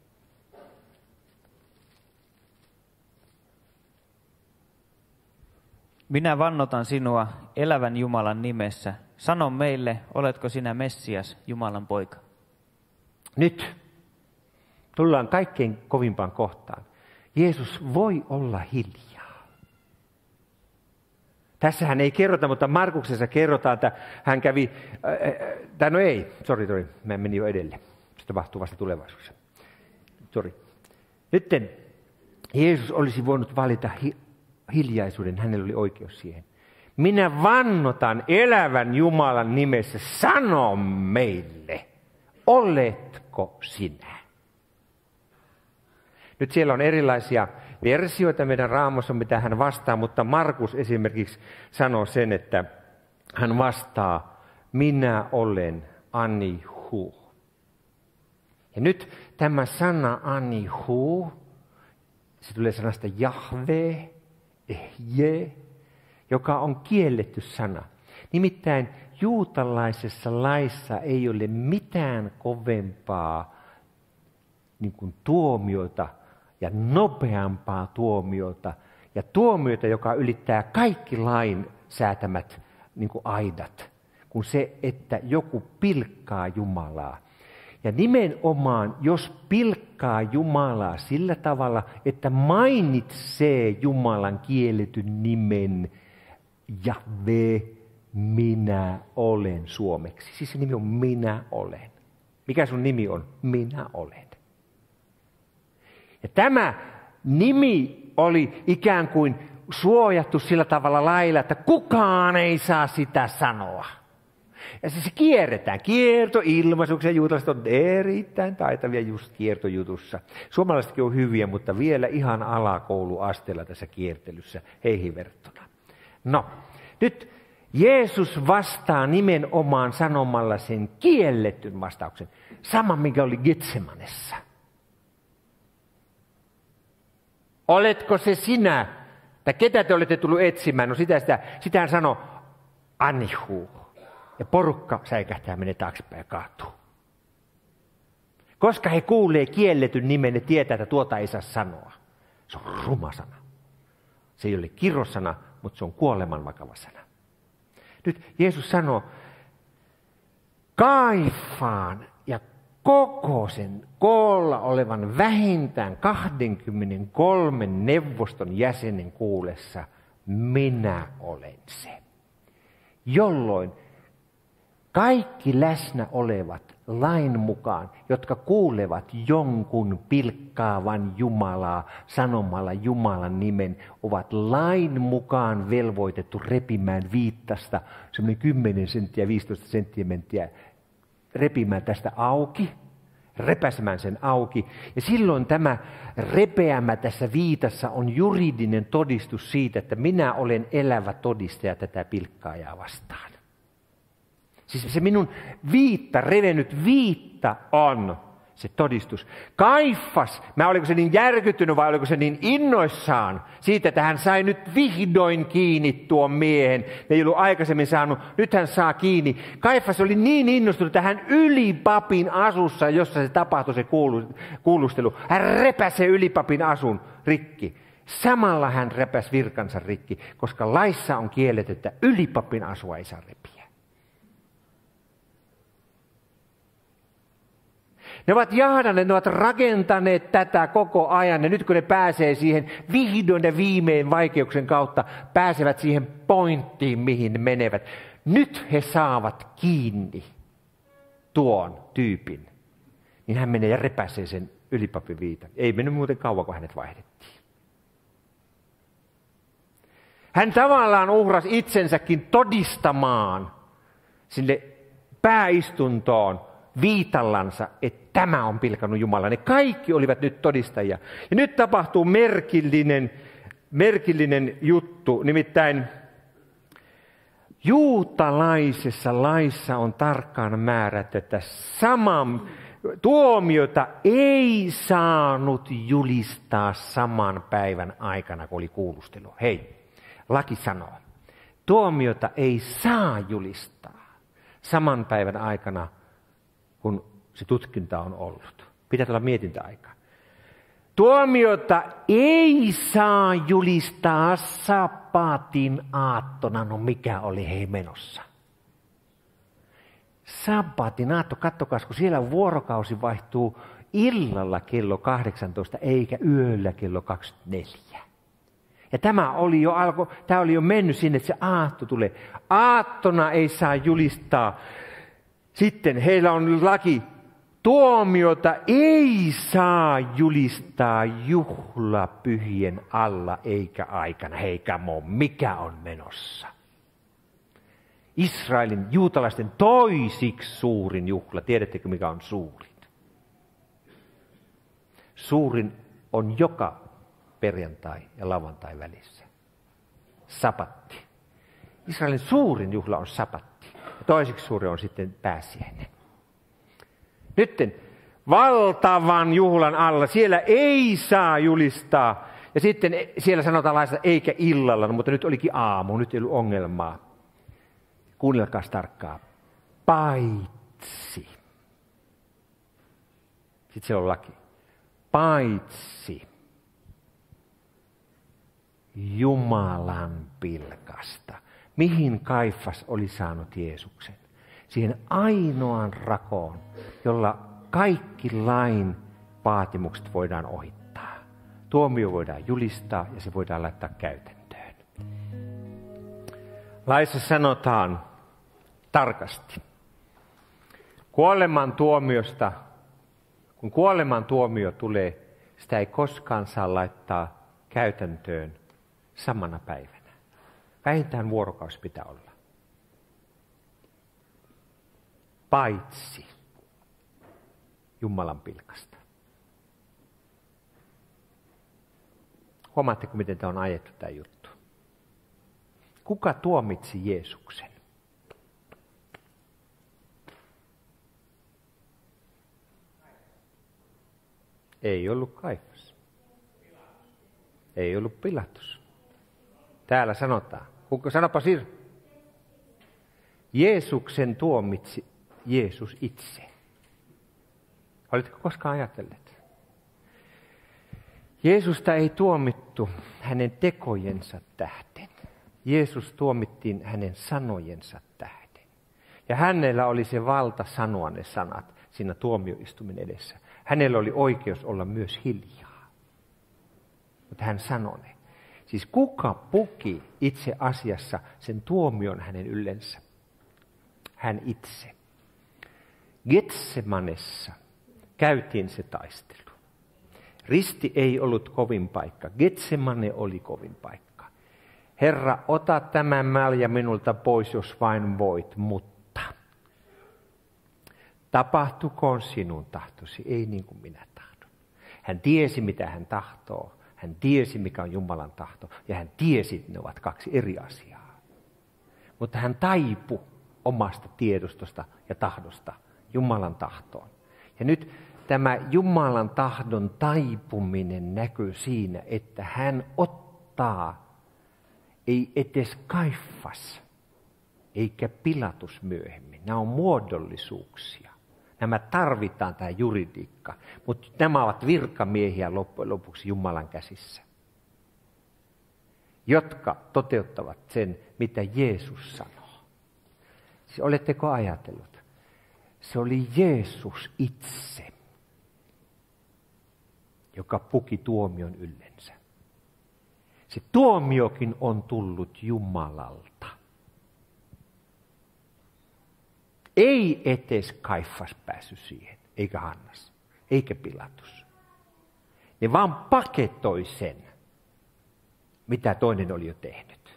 S3: Minä vannotan sinua elävän Jumalan nimessä. Sano meille, oletko sinä Messias, Jumalan poika?
S1: Nyt tullaan kaikkein kovimpaan kohtaan. Jeesus voi olla hiljaa. Tässähän ei kerrota, mutta Markuksessa kerrotaan, että hän kävi, mä menin jo edelle. Se tapahtuu vasta tulevaisuudessa. Nytten Jeesus olisi voinut valita hiljaisuuden, hänellä oli oikeus siihen. Minä vannotan elävän Jumalan nimessä, sano meille, oletko sinä? Nyt siellä on erilaisia versioita meidän Raamossa, mitä hän vastaa, mutta Markus esimerkiksi sanoo sen, että hän vastaa, minä olen Anihu. Ja nyt tämä sana Anihu, se tulee sanasta Jahve, Ehje, joka on kielletty sana. Nimittäin juutalaisessa laissa ei ole mitään kovempaa niin kuin tuomiota ja nopeampaa tuomiota ja tuomiota, joka ylittää kaikki lain säätämät niin kuin aidat, kuin se, että joku pilkkaa Jumalaa. Ja nimenomaan, jos pilkkaa Jumalaa sillä tavalla, että mainitsee Jumalan kielletyn nimen Jahve, minä olen suomeksi. Siis se nimi on minä olen. Mikä sun nimi on? Minä olen. Ja tämä nimi oli ikään kuin suojattu sillä tavalla lailla, että kukaan ei saa sitä sanoa. Ja se kierretään. Kiertoilmaisuuksia juutalaiset on erittäin taitavia just kiertojutussa. Suomalaisetkin on hyviä, mutta vielä ihan alakouluasteella tässä kiertelyssä heihin verrattuna. No, nyt Jeesus vastaa nimenomaan sanomalla sen kielletyn vastauksen. Sama, mikä oli Getsemanessa. Oletko se sinä? Tai ketä te olette tullut etsimään? No sitä hän sanoi, Anihu. Ja porukka säikähtää, menee taaksepäin ja kaatuu. Koska he kuulee kielletyn nimen, ne tietää, että tuota ei saa sanoa. Se on ruma sana. Se ei ole kirosana, mutta se on kuoleman vakava sana. Nyt Jeesus sanoo, Kaifaan ja koko sen koolla olevan vähintään 23 neuvoston jäsenen kuulessa, minä olen se. Jolloin kaikki läsnä olevat lain mukaan, jotka kuulevat jonkun pilkkaavan Jumalaa sanomalla Jumalan nimen, ovat lain mukaan velvoitettu repimään viittasta, semmoinen 10 senttiä, 15 senttiä, repimään tästä auki, repäsemään sen auki. Ja silloin tämä repeämä tässä viitassa on juridinen todistus siitä, että minä olen elävä todistaja tätä pilkkaajaa vastaan. Siis se minun revennyt viitta on se todistus. Kaifas, oliko se niin järkyttynyt vai oliko se niin innoissaan siitä, että hän sai nyt vihdoin kiinni tuon miehen. Ne ei ollut aikaisemmin saanut, nyt hän saa kiinni. Kaifas oli niin innostunut, että hän ylipapin asussa, jossa se tapahtui se kuulustelu. Hän repäsi ylipapin asun rikki. Samalla hän repäsi virkansa rikki, koska laissa on kielletty, että ylipapin asua ei saa repiä. Ne ovat jahdanneet, ne ovat rakentaneet tätä koko ajan ja nyt kun ne pääsee siihen vihdoin ja viimein vaikeuksen kautta, pääsevät siihen pointtiin, mihin ne menevät. Nyt he saavat kiinni tuon tyypin, niin hän menee ja repäsee sen ylipapin viitan. Ei mennyt muuten kauan, kun hänet vaihdettiin. Hän tavallaan uhrasi itsensäkin todistamaan sinne pääistuntoon viitallansa, että tämä on pilkannut Jumalaa. Ne kaikki olivat nyt todistajia. Ja nyt tapahtuu merkillinen juttu, nimittäin juutalaisessa laissa on tarkkaan määrätty, että saman tuomiota ei saanut julistaa saman päivän aikana, kun oli kuulustelu. Hei, laki sanoo, tuomiota ei saa julistaa saman päivän aikana, kun se tutkinta on ollut. Pitää olla mietintäaikaa. Tuomiota ei saa julistaa sabbatin aattona. No mikä oli menossa? Sabbatin aatto, katsokaa, kun siellä vuorokausi vaihtuu illalla kello 18 eikä yöllä kello 24. Ja tämä oli jo mennyt sinne, että se aatto tulee. Aattona ei saa julistaa. Sitten heillä on laki, tuomiota ei saa julistaa juhlapyhien alla eikä aikana. Hei, come on, mikä on menossa? Israelin juutalaisten toisiksi suurin juhla. Tiedättekö, mikä on suurin? Suurin on joka perjantai ja lauantai välissä. Sapatti. Israelin suurin juhla on sapatti. Ja toiseksi suuri on sitten pääsiäinen. Nytten valtavan juhlan alla siellä ei saa julistaa. Ja sitten siellä sanotaan laissa eikä illalla, mutta nyt olikin aamu, nyt ei ollut ongelmaa. Kuunnelkaa tarkkaan. Paitsi. Sitten siellä on laki. Paitsi Jumalan pilkasta. Mihin Kaifas oli saanut Jeesuksen? Siihen ainoan rakoon, jolla kaikki lain vaatimukset voidaan ohittaa. Tuomio voidaan julistaa ja se voidaan laittaa käytäntöön. Laissa sanotaan tarkasti. Kuoleman tuomiosta, kun kuoleman tuomio tulee, sitä ei koskaan saa laittaa käytäntöön samana päivänä. Vähintään vuorokausi pitää olla. Paitsi Jumalan pilkasta. Huomaatteko, miten tämä on ajettu tämä juttu? Kuka tuomitsi Jeesuksen? Ei ollut Kaifas. Ei ollut Pilatus. Täällä sanotaan. Sanopa Sir. Jeesuksen tuomitsi Jeesus itse. Oletko koskaan ajatelleet? Jeesusta ei tuomittu hänen tekojensa tähden. Jeesus tuomittiin hänen sanojensa tähden. Ja hänellä oli se valta sanoa ne sanat siinä tuomioistuimen edessä. Hänellä oli oikeus olla myös hiljaa. Mutta hän sanoi ne. Siis kuka puki itse asiassa sen tuomion hänen yllensä? Hän itse. Getsemanessa käytiin se taistelu. Risti ei ollut kovin paikka. Getsemane oli kovin paikka. Herra, ota tämä mälja minulta pois, jos vain voit, mutta tapahtukoon sinun tahtosi, ei niin kuin minä tahdon. Hän tiesi, mitä hän tahtoo. Hän tiesi, mikä on Jumalan tahto. Ja hän tiesi, että ne ovat kaksi eri asiaa. Mutta hän taipui omasta tiedostosta ja tahdosta Jumalan tahtoon. Ja nyt tämä Jumalan tahdon taipuminen näkyy siinä, että hän ottaa, ei edes Kaifas, eikä Pilatus myöhemmin. Nämä on muodollisuuksia. Nämä tarvitaan, tämä juridiikka, mutta nämä ovat virkamiehiä loppujen lopuksi Jumalan käsissä, jotka toteuttavat sen, mitä Jeesus sanoo. Siis oletteko ajatellut? Se oli Jeesus itse, joka puki tuomion yllensä. Se tuomiokin on tullut Jumalalta. Ei etes Kaifas päässyt siihen, eikä Hannas, eikä Pilatus. Ne vaan paketoi sen, mitä toinen oli jo tehnyt.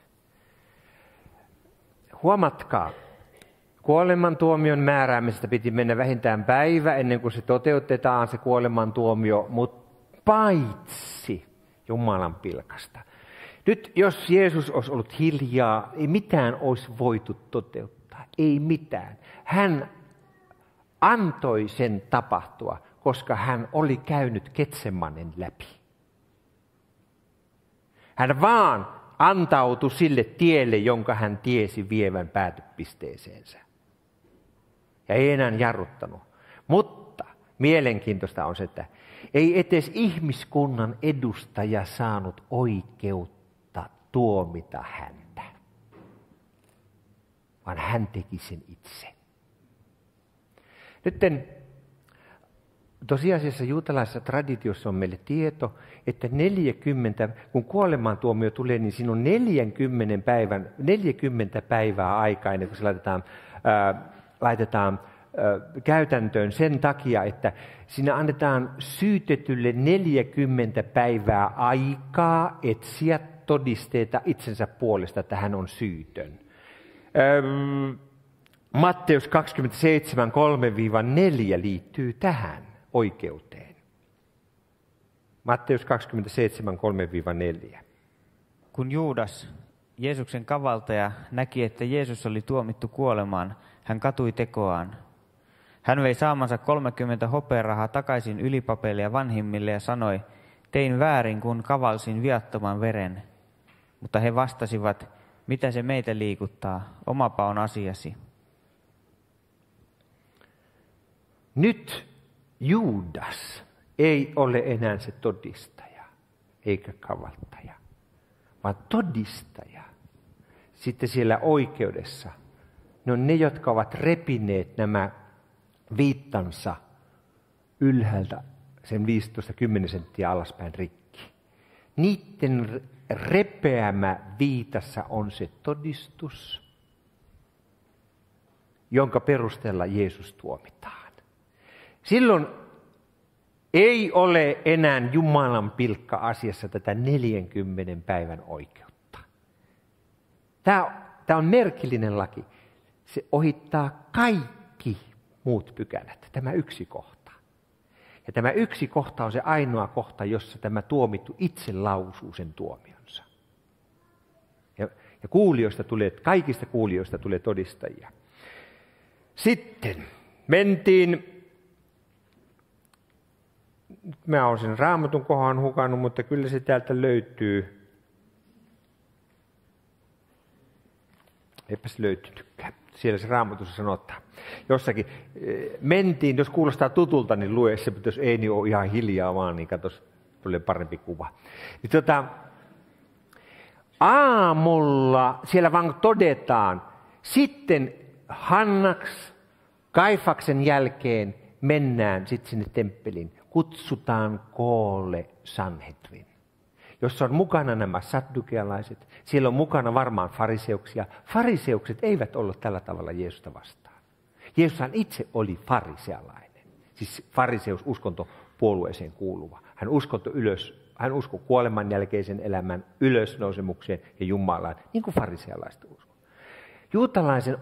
S1: Huomatkaa, kuolemantuomion määräämisestä piti mennä vähintään päivä ennen kuin se toteutetaan, se kuolemantuomio, mutta paitsi Jumalan pilkasta. Nyt jos Jeesus olisi ollut hiljaa, ei mitään olisi voitu toteuttaa. Ei mitään. Hän antoi sen tapahtua, koska hän oli käynyt Getsemanen läpi. Hän vaan antautui sille tielle, jonka hän tiesi vievän päätöpisteeseensä. Ja ei enää jarruttanut. Mutta mielenkiintoista on se, että ei edes ihmiskunnan edustaja saanut oikeutta tuomita häntä, vaan hän teki sen itse. Nytten tosiasiassa juutalaisessa traditiossa on meille tieto, että 40, kun kuolemantuomio tulee, niin siinä on 40 päivää aikaa ennen kuin se laitetaan käytäntöön sen takia, että siinä annetaan syytetylle 40 päivää aikaa etsiä todisteita itsensä puolesta, että hän on syytön. Matteus 27, 3-4 liittyy tähän oikeuteen. Matteus 27, 3-4.
S3: Kun Juudas, Jeesuksen kavaltaja, näki, että Jeesus oli tuomittu kuolemaan, hän katui tekoaan. Hän vei saamansa 30 hopearahaa takaisin ylipapeille ja vanhimmille ja sanoi, tein väärin, kun kavalsin viattoman veren. Mutta he vastasivat, mitä se meitä liikuttaa, omapa on asiasi.
S1: Nyt Juudas ei ole enää se todistaja, eikä kavaltaja, vaan todistaja. Sitten siellä oikeudessa, ne on ne, jotka ovat repineet nämä viittansa ylhäältä sen 15-10 senttiä alaspäin rikki. Niiden repeämä viitassa on se todistus, jonka perusteella Jeesus tuomitaan. Silloin ei ole enää Jumalan pilkka asiassa tätä 40 päivän oikeutta. Tämä on merkillinen laki. Se ohittaa kaikki muut pykälät, tämä yksi kohta. Ja tämä yksi kohta on se ainoa kohta, jossa tämä tuomittu itse lausuu sen tuomionsa. Ja kaikista kuulijoista tulee todistajia. Sitten mentiin, mä olen sen Raamatun kohdan hukannut, mutta kyllä se täältä löytyy. Eipä se löytynytkään. Siellä se Raamatussa sanotaan. Jossakin mentiin, jos kuulostaa tutulta, niin lue se, mutta jos ei, niin ole ihan hiljaa vaan, niin katsos, tulee parempi kuva. Niin aamulla siellä vaan todetaan, sitten Hannaks, Kaifaksen jälkeen mennään sitten sinne temppeliin, kutsutaan koolle Sanhedrin, jossa on mukana nämä saddukealaiset, siellä on mukana varmaan fariseuksia. Fariseukset eivät ollut tällä tavalla Jeesusta vastaan. Jeesushan itse oli farisealainen, siis fariseus uskontopuolueeseen kuuluva. Hän uskoi kuoleman jälkeisen elämän ylösnousemukseen ja Jumalaan, niin kuin farisealaiset uskoi. Juutalaisen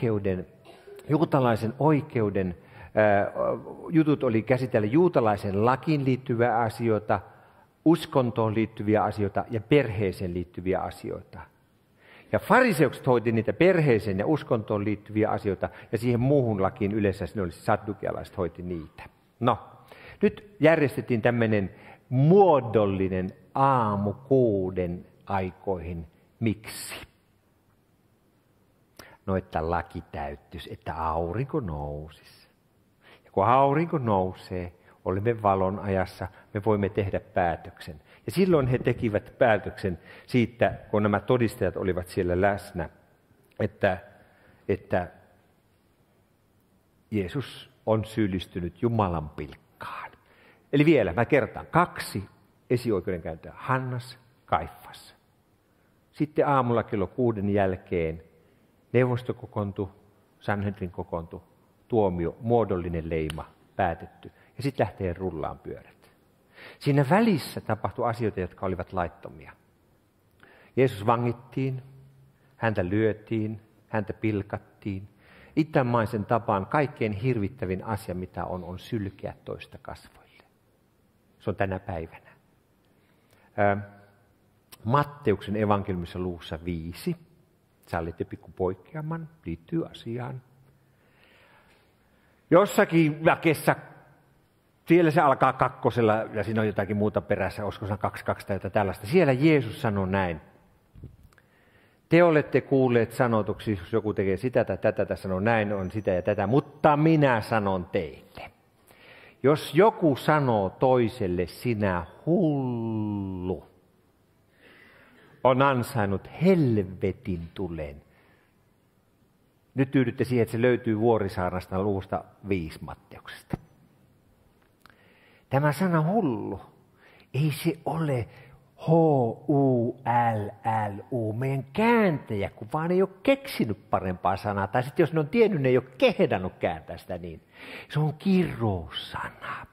S1: oikeuden jutut oli käsitellä juutalaisen lakiin liittyviä asioita, uskontoon liittyviä asioita ja perheeseen liittyviä asioita. Ja fariseukset hoiti niitä perheeseen ja uskontoon liittyviä asioita ja siihen muuhun lakiin yleensä ne olisi saddukealaiset hoiti niitä. No, nyt järjestettiin tämmöinen muodollinen aamu 6 aikoihin. Miksi? No, että laki täyttyisi, että aurinko nousisi. Ja kun aurinko nousee, olemme valon ajassa, me voimme tehdä päätöksen. Ja silloin he tekivät päätöksen siitä, kun nämä todistajat olivat siellä läsnä, että Jeesus on syyllistynyt Jumalan pilkkaan. Eli vielä, mä kertaan, 2 esioikeudenkäyntiä, Hannas, Kaifas. Sitten aamulla kello 6 jälkeen neuvosto kokoontui, Sanhedrin kokoontui, tuomio, muodollinen leima, päätetty. Ja sitten lähtee rullaan pyörät. Siinä välissä tapahtui asioita, jotka olivat laittomia. Jeesus vangittiin, häntä lyötiin, häntä pilkattiin. Itämaisen tapaan kaikkein hirvittävin asia, mitä on sylkeä toista kasvoille. Se on tänä päivänä. Matteuksen evankeliumissa luvussa 5, sallitte pikku poikkeaman, liittyy asiaan. Jossakin jakessa, siellä se alkaa 2 ja siinä on jotakin muuta perässä, olisiko se 2.2 tai jotain tällaista. Siellä Jeesus sanoi näin. Te olette kuulleet sanotuksi, jos joku tekee sitä tai tätä, sanoo näin on sitä ja tätä, mutta minä sanon teille. Jos joku sanoo toiselle sinä hullu, on ansainnut helvetin tulen. Nyt tyydytte siihen, että se löytyy Vuorisaarnasta luvusta 5 Matteuksesta. Tämä sana hullu, ei se ole H-U-L-L-U, meidän kääntäjä, kun vaan ei ole keksinyt parempaa sanaa. Tai sitten jos ne on tiennyt, ne ei ole kehdannut kääntää sitä niin. Se on kirosana.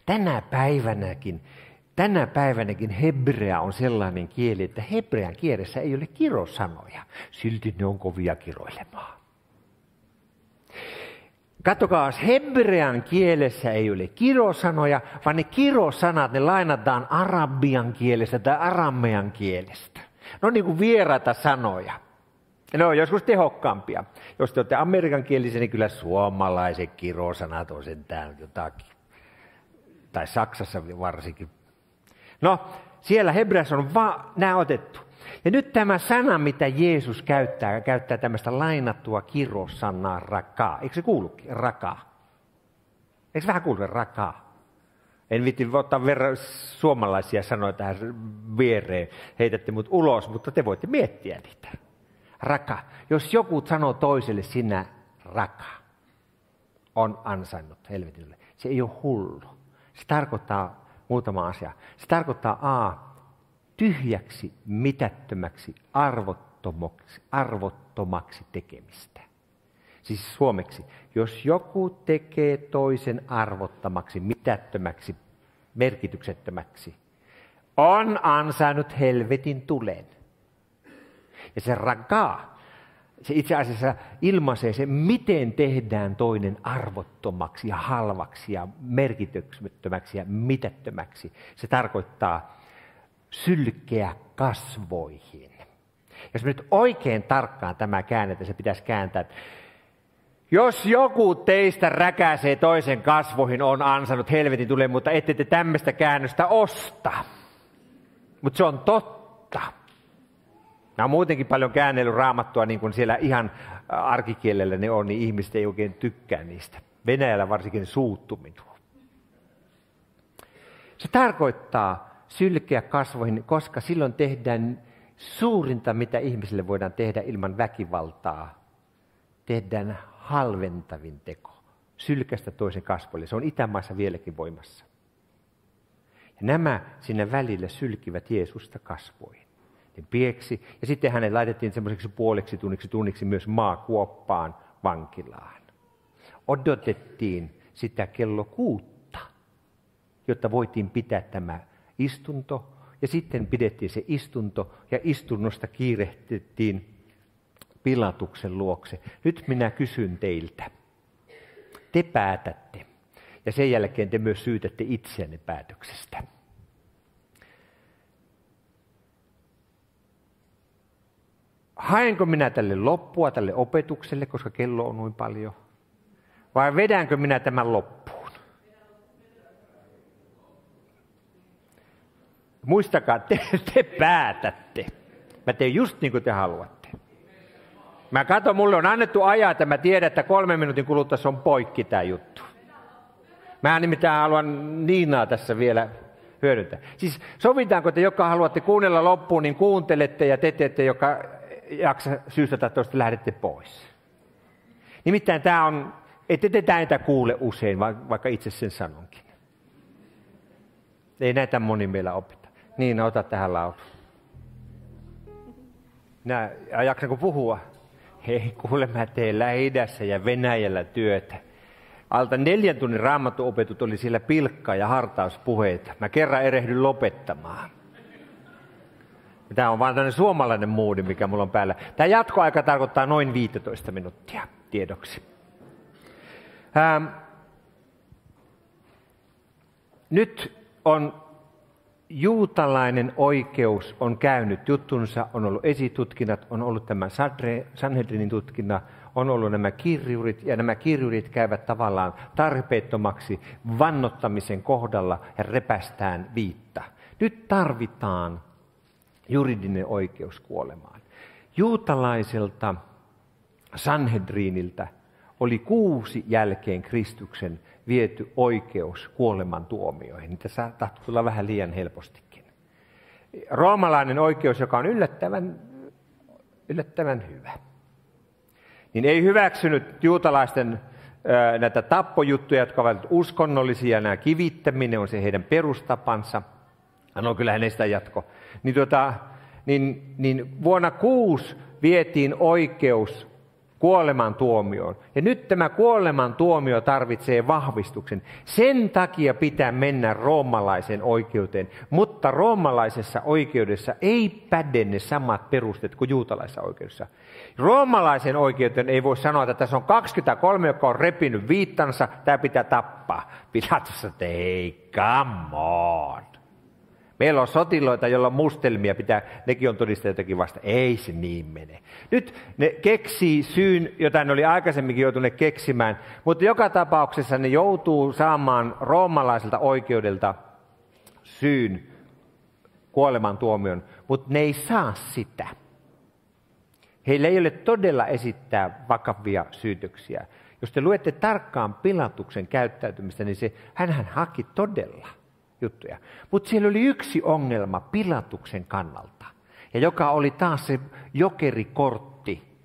S1: Tänä päivänäkin hebrea on sellainen kieli, että hebrean kielessä ei ole kirosanoja. Silti ne on kovia kiroilemaan. Katsokaa, hebrean kielessä ei ole kirosanoja, vaan ne kirosanat, ne lainataan arabian kielestä tai aramean kielestä. Ne on niin kuin vieraita sanoja. Ja ne on joskus tehokkaampia. Jos te olette amerikankielisiä, niin kyllä suomalaiset kirosanat on sentään jotakin. Tai Saksassa varsinkin. No, siellä hebreassa on nämä otettu. Ja nyt tämä sana, mitä Jeesus käyttää tämmöistä lainattua kirosanaa rakaa. Eikö se kuulukin? Rakaa. Eikö se vähän kuulu rakaa? En viitti ottaa suomalaisia sanoja tähän viereen. Heitätte mut ulos, mutta te voitte miettiä niitä. Raka. Jos joku sanoo toiselle sinä raka, on ansainnut helvetille. Se ei ole hullu. Se tarkoittaa muutama asia. Se tarkoittaa tyhjäksi, mitättömäksi, arvottomaksi tekemistä. Siis suomeksi, jos joku tekee toisen arvottomaksi, mitättömäksi, merkityksettömäksi, on ansainnut helvetin tulen. Ja se rakaa, se itse asiassa ilmaisee se, miten tehdään toinen arvottomaksi ja halvaksi ja merkityksettömäksi ja mitättömäksi. Se tarkoittaa sylkeä kasvoihin. Jos me nyt oikein tarkkaan tämä käännetään, se pitäisi kääntää, että jos joku teistä räkäisee toisen kasvoihin, on ansainnut helvetin tulen, mutta ette te tämmöistä käännöstä osta. Mutta se on totta. Mä oon muutenkin paljon käännellyt Raamattua, niin kuin siellä ihan arkikielellä ne on, niin ihmiset ei oikein tykkää niistä. Venäjällä varsinkin suuttu minua. Se tarkoittaa sylkeä kasvoihin, koska silloin tehdään suurinta, mitä ihmisille voidaan tehdä ilman väkivaltaa. Tehdään halventavin teko. Sylkästä toisen kasvoille. Se on Itämaissa vieläkin voimassa. Ja nämä sinne välillä sylkivät Jeesusta kasvoihin. Ne pieksi, ja sitten hänet laitettiin semmoiseksi puoleksi tunniksi myös maakuoppaan vankilaan. Odotettiin sitä kello 6, jotta voitiin pitää tämä istunto, ja sitten pidettiin se istunto, ja istunnosta kiirehdittiin Pilatuksen luokse. Nyt minä kysyn teiltä. Te päätätte, ja sen jälkeen te myös syytätte itseänne päätöksestä. Haenko minä tälle loppua, tälle opetukselle, koska kello on noin paljon? Vai vedänkö minä tämän loppuun? Muistakaa, te päätätte. Mä teen just niin kuin te haluatte. Mä katson, mulle on annettu ajaa, että mä tiedän, että 3 minuutin kuluttua se on poikki tämä juttu. Mä nimittäin haluan Niinaa tässä vielä hyödyntää. Siis sovitaanko te, jotka haluatte kuunnella loppuun, niin kuuntelette ja te teette, joka jaksa syystä tai toista lähdette pois. Nimittäin tämä on, ette te näitä kuule usein, vaikka itse sen sanonkin. Ei näitä moni meillä opita. Niin, ota tähän laulu. Jaksanko puhua? Hei, kuule, mä teen Lähi-idässä ja Venäjällä työtä. Alta 4 tunnin raamattuopetut oli siellä pilkka- ja hartauspuheita. Mä kerran erehdyin lopettamaan. Tämä on vaan tämmöinen suomalainen moodi, mikä mulla on päällä. Tämä jatkoaika tarkoittaa noin 15 minuuttia tiedoksi. Nyt on juutalainen oikeus on käynyt juttunsa, on ollut esitutkinnat, on ollut tämä Sanhedrinin tutkinta, on ollut nämä kirjurit, ja nämä kirjurit käyvät tavallaan tarpeettomaksi vannottamisen kohdalla ja repästään viitta. Nyt tarvitaan juridinen oikeus kuolemaan. Juutalaiselta Sanhedriniltä oli 6 jälkeen Kristuksen viety oikeus kuoleman tuomioihin. Niitä saattaa tulla vähän liian helpostikin. Roomalainen oikeus, joka on yllättävän hyvä, niin ei hyväksynyt juutalaisten näitä tappojuttuja, jotka ovat uskonnollisia. Nämä kivittäminen on se heidän perustapansa. No kyllähän ne sitä jatko. Niin vuonna 6 vietiin oikeus kuolemantuomioon. Ja nyt tämä kuolemantuomio tarvitsee vahvistuksen. Sen takia pitää mennä roomalaiseen oikeuteen, mutta roomalaisessa oikeudessa ei päde ne samat perusteet kuin juutalaisessa oikeudessa. Roomalaisen oikeuteen ei voi sanoa, että tässä on 23, joka on repinyt viittansa, tämä pitää tappaa. Pilatus sanoo, että ei, come on. Meillä on sotiloita, joilla on mustelmia, nekin on todistaa jotakin vasta. Ei se niin mene. Nyt ne keksii syyn, jota ne oli aikaisemminkin joutuneet keksimään, mutta joka tapauksessa ne joutuu saamaan roomalaiselta oikeudelta syyn kuolemantuomion, mutta ne ei saa sitä. Heillä ei ole todella esittää vakavia syytöksiä. Jos te luette tarkkaan Pilatuksen käyttäytymistä, niin hänhän haki todella juttuja. Mutta siellä oli yksi ongelma Pilatuksen kannalta, ja joka oli taas se jokerikortti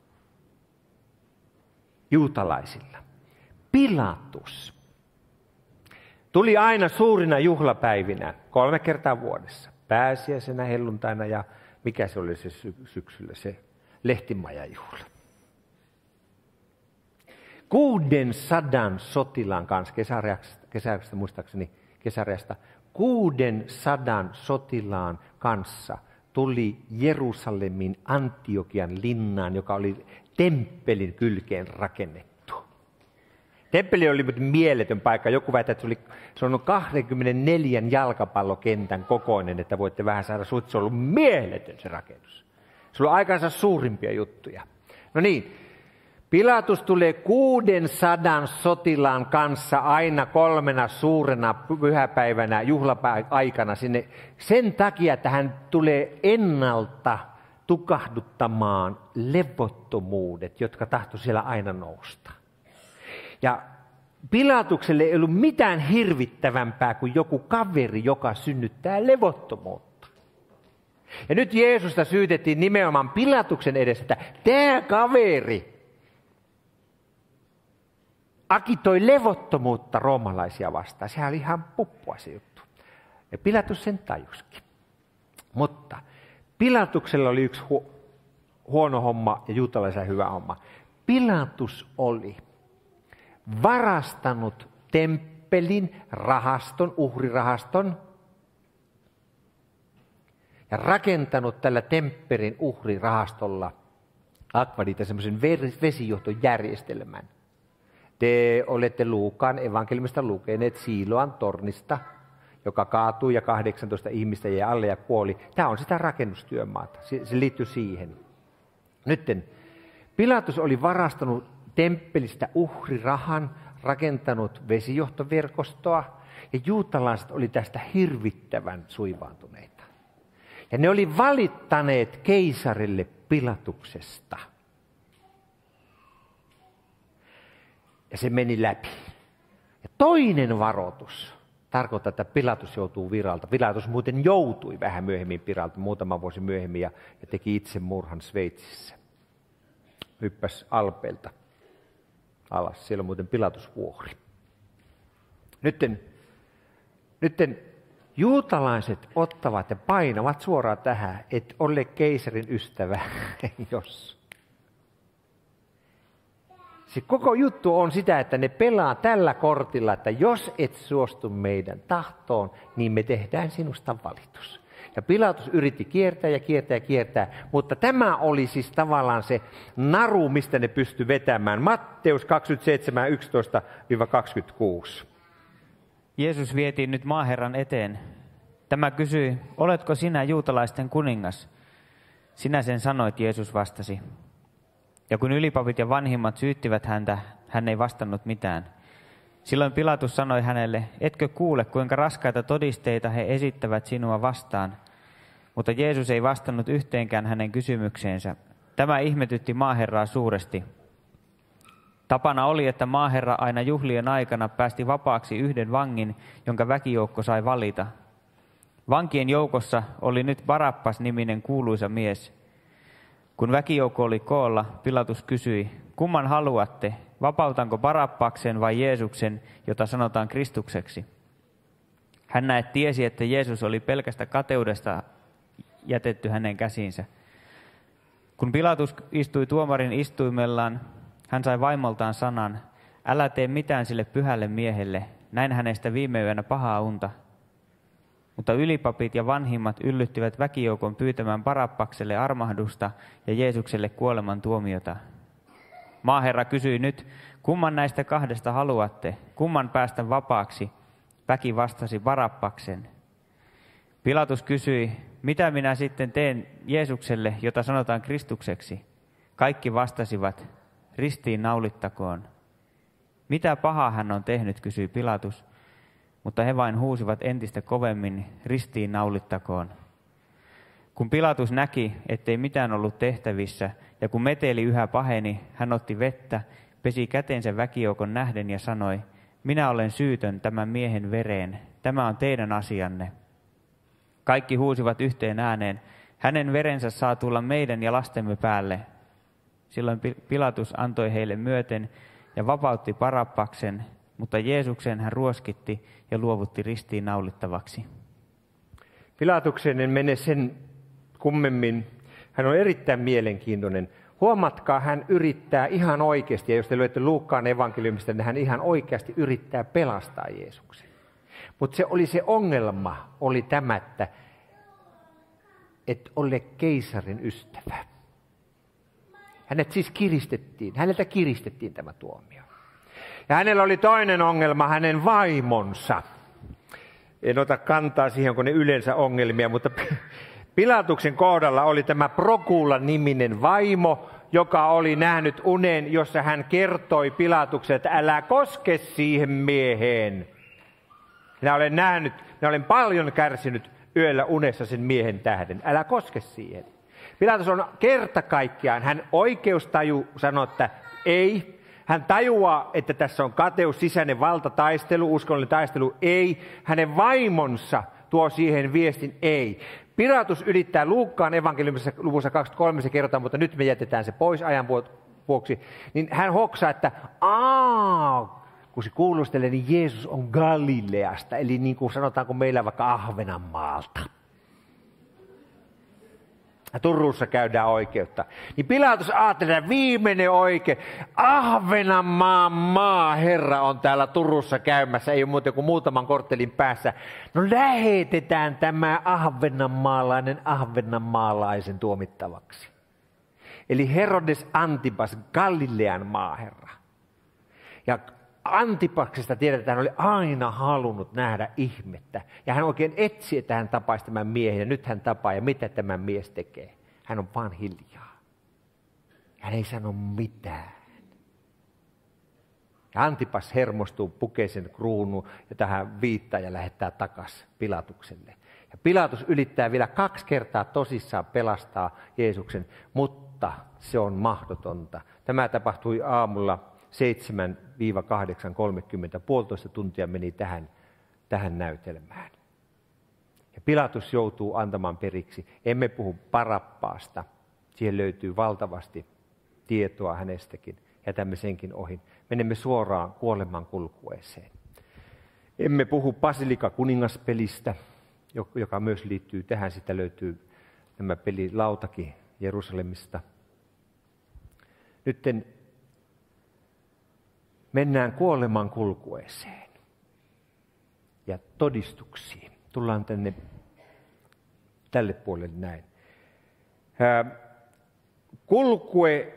S1: juutalaisilla. Pilatus tuli aina suurina juhlapäivinä 3 kertaa vuodessa. Pääsiäisenä, helluntaina ja mikä se oli se syksyllä, se lehtimajajuhla. 600 sotilaan kanssa, kesäreasta muistaakseni, Kesäreasta 600 sotilaan kanssa tuli Jerusalemin Antiokian linnaan, joka oli temppelin kylkeen rakennettu. Temppeli oli mieletön paikka. Joku väittää, että se on 24 jalkapallokentän kokoinen, että voitte vähän saada suht. Se on ollut mieletön se rakennus. Se on aikansa suurimpia juttuja. No niin. Pilatus tulee 600 sotilaan kanssa aina 3 suurena pyhäpäivänä juhlapa-aikana sinne sen takia, että hän tulee ennalta tukahduttamaan levottomuudet, jotka tahtoi siellä aina nousta. Ja Pilatukselle ei ollut mitään hirvittävämpää kuin joku kaveri, joka synnyttää levottomuutta. Ja nyt Jeesusta syytettiin nimenomaan Pilatuksen edessä, että tämä kaveri agitoi levottomuutta roomalaisia vastaan. Sehän oli ihan puppua se juttu. Ja Pilatus sen tajuskin. Mutta Pilatuksella oli yksi huono homma ja juutalaisella hyvä homma. Pilatus oli varastanut temppelin rahaston, uhrirahaston, ja rakentanut tällä temppelin uhrirahastolla akvadita semmoisen vesijohtojärjestelmän. Te olette Luukan evankeliumista lukeneet Siiloan tornista, joka kaatui ja 18 ihmistä jäi alle ja kuoli. Tämä on sitä rakennustyömaata. Se liittyy siihen. Nytten Pilatus oli varastanut temppelistä uhrirahan, rakentanut vesijohtoverkostoa, ja juutalaiset oli tästä hirvittävän suivaantuneita. Ja ne oli valittaneet keisarille Pilatuksesta. Ja se meni läpi. Ja toinen varoitus tarkoittaa, että Pilatus joutuu viralta. Pilatus muuten joutui vähän myöhemmin viralta, muutama vuosi myöhemmin, ja teki itsemurhan Sveitsissä. Hyppäsi Alpeilta alas. Siellä on muuten Pilatusvuori. Nytten juutalaiset ottavat ja painavat suoraan tähän, että ole keisarin ystävä, jos. Se koko juttu on sitä, että ne pelaa tällä kortilla, että jos et suostu meidän tahtoon, niin me tehdään sinusta valitus. Ja Pilatus yritti kiertää, mutta tämä oli siis tavallaan se naru, mistä ne pystyi vetämään. Matteus 27, 11-26.
S3: Jeesus vietiin nyt maaherran eteen. Tämä kysyi, oletko sinä juutalaisten kuningas? Sinä sen sanoit, Jeesus vastasi. Ja kun ylipapit ja vanhimmat syyttivät häntä, hän ei vastannut mitään. Silloin Pilatus sanoi hänelle, etkö kuule, kuinka raskaita todisteita he esittävät sinua vastaan? Mutta Jeesus ei vastannut yhteenkään hänen kysymykseensä. Tämä ihmetytti maaherraa suuresti. Tapana oli, että maaherra aina juhlien aikana päästi vapaaksi yhden vangin, jonka väkijoukko sai valita. Vankien joukossa oli nyt Barabas-niminen kuuluisa mies. Kun väkijoukko oli koolla, Pilatus kysyi, kumman haluatte, vapautanko Barabbaksen vai Jeesuksen, jota sanotaan Kristukseksi? Hän näet tiesi, että Jeesus oli pelkästä kateudesta jätetty hänen käsiinsä. Kun Pilatus istui tuomarin istuimellaan, hän sai vaimoltaan sanan, älä tee mitään sille pyhälle miehelle, näin hänestä viime yönä pahaa unta. Mutta ylipapit ja vanhimmat yllyttivät väkijoukon pyytämään Barabbakselle armahdusta ja Jeesukselle kuoleman tuomiota. Maaherra kysyi nyt, kumman näistä kahdesta haluatte, kumman päästä vapaaksi? Väki vastasi Barabbaksen. Pilatus kysyi, mitä minä sitten teen Jeesukselle, jota sanotaan Kristukseksi? Kaikki vastasivat, ristiin naulittakoon. Mitä pahaa hän on tehnyt, kysyi Pilatus, mutta he vain huusivat entistä kovemmin, ristiin naulittakoon. Kun Pilatus näki, ettei mitään ollut tehtävissä, ja kun meteli yhä paheni, hän otti vettä, pesi kätensä väkijoukon nähden ja sanoi, minä olen syytön tämän miehen vereen, tämä on teidän asianne. Kaikki huusivat yhteen ääneen, hänen verensä saa tulla meidän ja lastemme päälle. Silloin Pilatus antoi heille myöten ja vapautti Barabbaksen, mutta Jeesuksen hän ruoskitti ja luovutti ristiin naulittavaksi.
S1: Pilatukseen en mene sen kummemmin. Hän on erittäin mielenkiintoinen. Huomatkaa, hän yrittää ihan oikeasti, ja jos te luette Luukkaan evankeliumista, niin hän ihan oikeasti yrittää pelastaa Jeesuksen. Mutta se ongelma oli tämä, että et ole keisarin ystävä. Häneltä kiristettiin tämä tuomio. Ja hänellä oli toinen ongelma, hänen vaimonsa. En ota kantaa siihen, kun ne yleensä ongelmia, mutta Pilatuksen kohdalla oli tämä Prokula-niminen vaimo, joka oli nähnyt unen, jossa hän kertoi Pilatukselle, että älä koske siihen mieheen. Minä olen paljon kärsinyt yöllä unessa sen miehen tähden. Älä koske siihen. Pilatus on kerta kaikkiaan, hän oikeustaju sanoo, että ei. Hän tajuaa, että tässä on kateus, sisäinen valtataistelu, uskonnollinen taistelu, ei. Hänen vaimonsa tuo siihen viestin, ei. Pilatus ylittää Luukkaan evankeliumissa luvussa 23, se kerrotaan, mutta nyt me jätetään se pois ajan vuoksi. Niin hän hoksaa, että kun se kuulustelee, niin Jeesus on Galileasta, eli niin kuin sanotaanko meillä vaikka Ahvenanmaalta. Turussa käydään oikeutta. Niin Pilatus ajattelee, että viimeinen oike, Ahvenanmaan maaherra on täällä Turussa käymässä, ei ole muuten kuin muutaman korttelin päässä. No lähetetään tämä ahvenanmaalaisen tuomittavaksi. Eli Herodes Antipas, Galilean maaherra. Ja Antipaksesta tiedetään, että hän oli aina halunnut nähdä ihmettä. Ja hän oikein etsi, että hän tapaisi tämän miehen. Ja nyt hän tapaa. Ja mitä tämä mies tekee? Hän on vaan hiljaa. Hän ei sano mitään. Ja Antipas hermostuu, pukee sen kruunuun ja tähän viittaa ja lähettää takaisin Pilatukselle. Ja Pilatus ylittää vielä 2 kertaa tosissaan pelastaa Jeesuksen, mutta se on mahdotonta. Tämä tapahtui aamulla 7-8:30, puolitoista tuntia meni tähän näytelmään. Ja Pilatus joutuu antamaan periksi. Emme puhu Barabbaasta. Siihen löytyy valtavasti tietoa hänestäkin. Jätämme senkin ohi. Menemme suoraan kuoleman kulkueeseen. Emme puhu Basilika-kuningaspelistä, joka myös liittyy tähän. Sitä löytyy nämä pelilautakin Jerusalemista. Nytten mennään kuoleman kulkueeseen ja todistuksiin. Tullaan tälle puolelle näin. Kulkue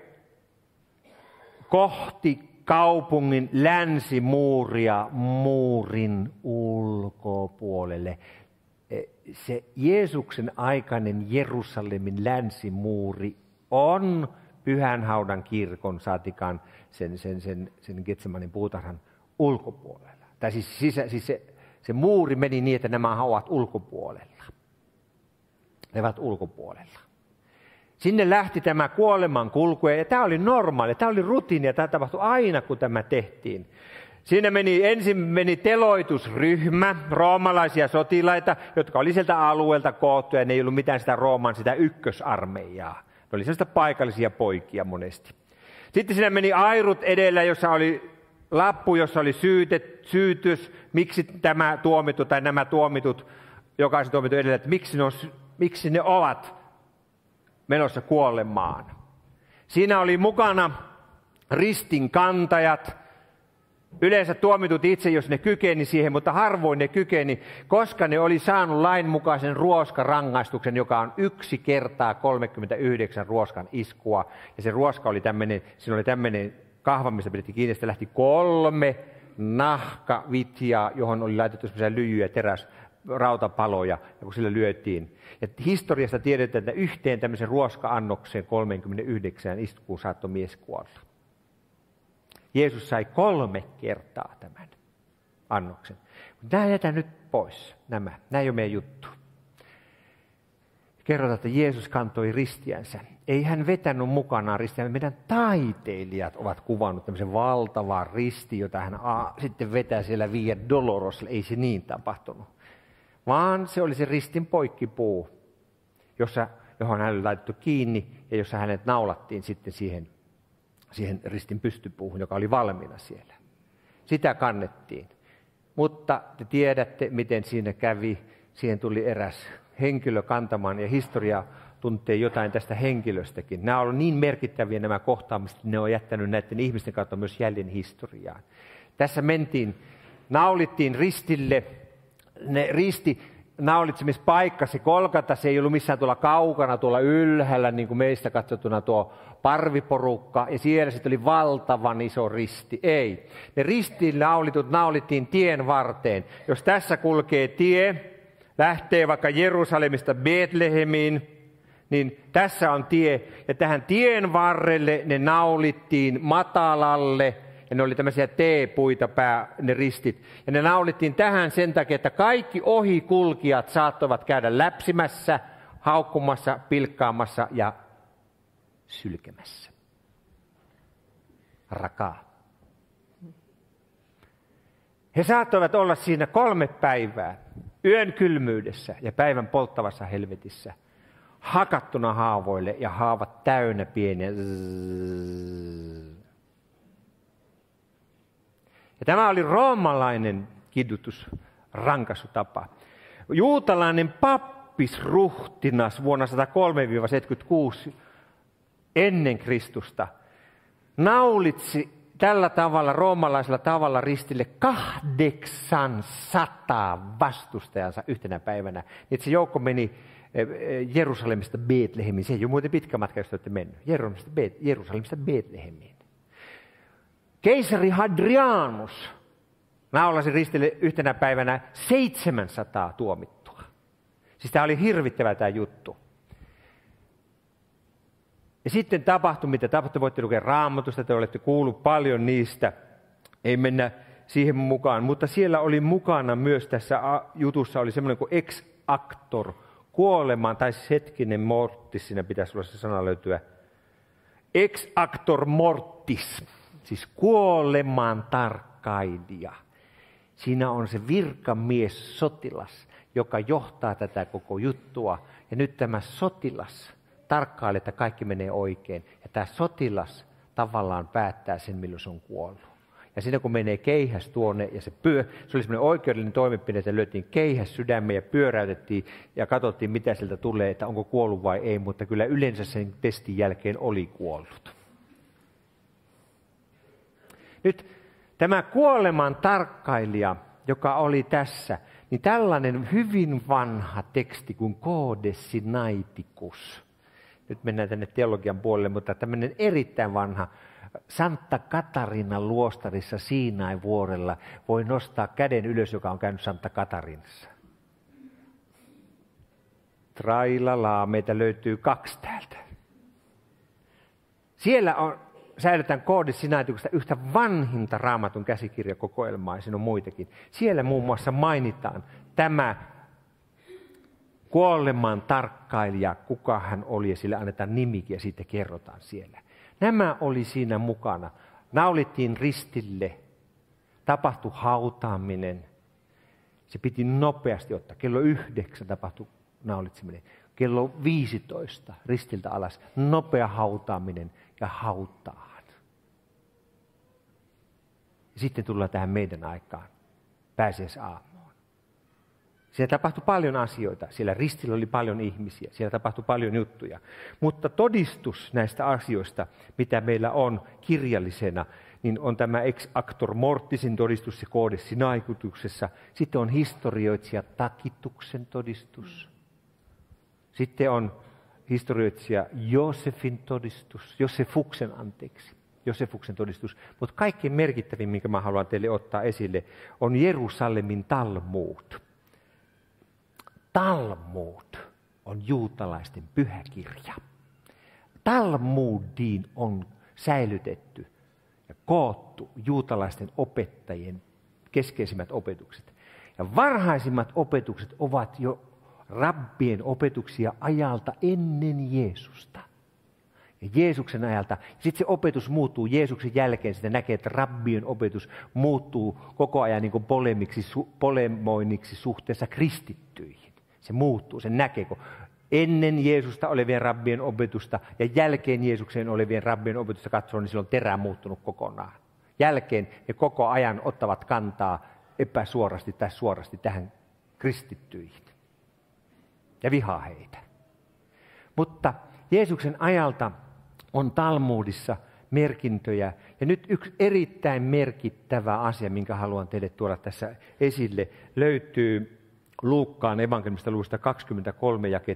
S1: kohti kaupungin länsimuuria muurin ulkopuolelle. Se Jeesuksen aikainen Jerusalemin länsimuuri on Pyhänhaudan kirkon, saatikaan sen Getsemanin puutarhan ulkopuolella. Tai se muuri meni niin, että nämä ovat ulkopuolella. Ne ovat ulkopuolella. Sinne lähti tämä kuoleman kulkue, ja tämä oli normaali, tämä oli rutiini, ja tämä tapahtui aina, kun tämä tehtiin. Siinä ensin meni teloitusryhmä, roomalaisia sotilaita, jotka oli sieltä alueelta koottu, ja ne ei ollut mitään sitä Rooman sitä ykkösarmeijaa. Ne oli sellaista paikallisia poikia monesti. Sitten siinä meni airut edellä, jossa oli lappu, jossa oli syytys, miksi tämä tuomittu tai nämä tuomitut, jokaisen tuomitun edellä, että miksi ne ovat menossa kuolemaan. Siinä oli mukana ristin kantajat. Yleensä tuomitut itse, jos ne kykeni siihen, mutta harvoin ne kykeni, koska ne oli saanut lainmukaisen ruoskarangaistuksen, joka on 1 kertaa 39 ruoskan iskua. Ja se ruoska oli tämmöinen kahva, mistä pidettiin kiinni, sitä lähti 3 nahkavitjaa, johon oli laitettu semmoisia lyijyjä, rautapaloja, ja kun sillä lyötiin. Ja historiasta tiedetään, että yhteen tämmöisen ruoska-annokseen 39 iskuun saattoi mies kuolla. Jeesus sai 3 kertaa tämän annoksen. Nämä jätän nyt pois. Nämä ei ole meidän juttu. Kerrotaan, että Jeesus kantoi ristiänsä. Ei hän vetänyt mukanaan ristiä. Meidän taiteilijat ovat kuvannut tämmöisen valtavan ristin, jota hän sitten vetää siellä Via Dolorosilla. Ei se niin tapahtunut. Vaan se oli se ristin poikkipuu, johon hän oli laitettu kiinni ja jossa hänet naulattiin sitten siihen ristin pystypuuhun, joka oli valmiina siellä. Sitä kannettiin. Mutta te tiedätte, miten siinä kävi. Siihen tuli eräs henkilö kantamaan, ja historia tuntee jotain tästä henkilöstäkin. Nämä on ollut niin merkittäviä nämä kohtaamiset, että ne on jättänyt näiden ihmisten kautta myös jäljen historiaan. Tässä naulittiin ristille, naulitsemispaikka, se Golgata, se ei ollut missään tuolla kaukana, tuolla ylhäällä, niin kuin meistä katsottuna tuo parviporukka, ja siellä sitten oli valtavan iso risti. Ei. Ne ristiin naulittiin tien varteen. Jos tässä kulkee tie, lähtee vaikka Jerusalemista Betlehemiin, niin tässä on tie, ja tähän tien varrelle ne naulittiin matalalle, ja ne oli tämmöisiä T-puita ne ristit. Ja ne naulittiin tähän sen takia, että kaikki ohikulkijat saattoivat käydä läpsimässä, haukkumassa, pilkkaamassa ja sylkemässä. Rakaa. He saattoivat olla siinä 3 päivää, yön kylmyydessä ja päivän polttavassa helvetissä, hakattuna haavoille ja haavat täynnä pieniä. Ja tämä oli roomalainen kidutusrankaisutapa. Juutalainen pappisruhtinas vuonna 103-76 ennen Kristusta naulitsi tällä tavalla, roomalaisella tavalla ristille 800 vastustajansa yhtenä päivänä. Niin se joukko meni Jerusalemista Betlehemiin. Se ei ole muuten pitkä matka, jos te olette mennyt. Jerusalemista Betlehemiin. Keisari Hadrianus naulasi ristille yhtenä päivänä 700 tuomittua. Siis tämä oli hirvittävä tämä juttu. Ja sitten tapahtui, mitä tapahtui, voitte lukea Raamatusta, te olette kuullut paljon niistä, ei mennä siihen mukaan. Mutta siellä oli mukana myös tässä jutussa oli semmoinen kuin ex actor, kuolemaan, tai siis hetkinen mortis, siinä pitäisi olla se sana löytyä. Ex actor mortis, siis kuolemaan tarkkailija. Siinä on se virkamies, sotilas, joka johtaa tätä koko juttua. Ja nyt tämä sotilas tarkkailee, että kaikki menee oikein. Ja tämä sotilas tavallaan päättää sen, milloin se on kuollut. Ja siinä kun menee keihäs tuonne, ja se oli semmoinen oikeudellinen toimenpide, että lyötiin keihäs sydämeen ja pyöräytettiin ja katsottiin, mitä sieltä tulee, että onko kuollut vai ei, mutta kyllä yleensä sen testin jälkeen oli kuollut. Nyt tämä kuoleman tarkkailija, joka oli tässä, niin tällainen hyvin vanha teksti kuin Codex Sinaiticus. Nyt mennään tänne teologian puolelle, mutta tämmöinen erittäin vanha Santa Katarina luostarissa Siinain vuorella voi nostaa käden ylös, joka on käynyt Santa Katarinassa. Trailalaa, meitä löytyy 2 täältä. Siellä säilytään Codex Sinaiticusista yhtä vanhinta Raamatun käsikirjakokoelmaa, ja siinä on muitakin. Siellä muun muassa mainitaan tämä kuoleman tarkkailija, kuka hän oli, ja sille annetaan nimikin, ja siitä kerrotaan siellä. Nämä oli siinä mukana. Naulittiin ristille, tapahtui hautaaminen. Se piti nopeasti ottaa. Kello 9 tapahtui naulitseminen. Kello 15 ristiltä alas. Nopea hautaaminen ja hautaan. Ja sitten tullaan tähän meidän aikaan, pääsiäisaamuun. Siellä tapahtui paljon asioita, siellä ristillä oli paljon ihmisiä, siellä tapahtui paljon juttuja. Mutta todistus näistä asioista, mitä meillä on kirjallisena, niin on tämä ex actor mortisin todistus ja Codex Sinai-kutuksessa. Sitten on historioitsija Takituksen todistus. Sitten on historioitsija Josefuksen todistus. Mutta kaikkein merkittävin, minkä mä haluan teille ottaa esille, on Jerusalemin Talmud. Talmud on juutalaisten pyhäkirja. Talmudiin on säilytetty ja koottu juutalaisten opettajien keskeisimmät opetukset. Ja varhaisimmat opetukset ovat jo rabbien opetuksia ajalta ennen Jeesusta. Ja Jeesuksen ajalta. Sitten se opetus muuttuu Jeesuksen jälkeen. Sitä näkee, että rabbien opetus muuttuu koko ajan niin kuin polemoinniksi suhteessa kristittyihin. Se muuttuu, se näkee, kun ennen Jeesusta olevien rabbien opetusta ja jälkeen Jeesuksen olevien rabbien opetusta katsoo, niin silloin terä muuttunut kokonaan. Jälkeen ne koko ajan ottavat kantaa epäsuorasti tai suorasti tähän kristittyihin ja vihaa heitä. Mutta Jeesuksen ajalta on Talmudissa merkintöjä. Ja nyt yksi erittäin merkittävä asia, minkä haluan teille tuoda tässä esille, löytyy Luukkaan evankeliumista luvusta 23, jakeet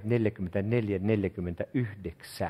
S1: 44-49.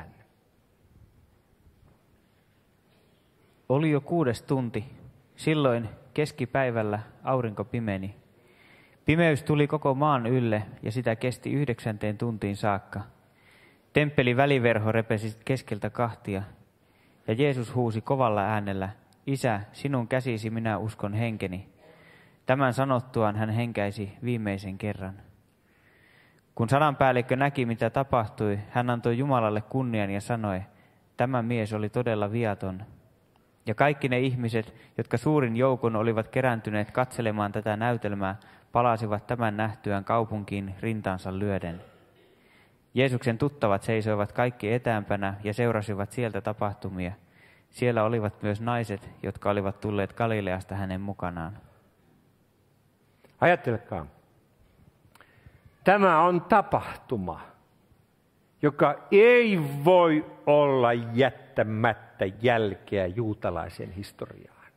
S3: Oli jo 6. tunti. Silloin keskipäivällä aurinko pimeni. Pimeys tuli koko maan ylle ja sitä kesti 9. tuntiin saakka. Temppelin väliverho repesi keskeltä kahtia, ja Jeesus huusi kovalla äänellä, Isä, sinun käsisi minä uskon henkeni. Tämän sanottuaan hän henkäisi viimeisen kerran. Kun sadanpäällikkö näki, mitä tapahtui, hän antoi Jumalalle kunnian ja sanoi, tämä mies oli todella viaton. Ja kaikki ne ihmiset, jotka suurin joukon olivat kerääntyneet katselemaan tätä näytelmää, palasivat tämän nähtyään kaupunkiin rintaansa lyöden. Jeesuksen tuttavat seisoivat kaikki etäämpänä ja seurasivat sieltä tapahtumia. Siellä olivat myös naiset, jotka olivat tulleet Galileasta hänen mukanaan.
S1: Ajattelekaa. Tämä on tapahtuma, joka ei voi olla jättämättä jälkeä juutalaisen historiaan.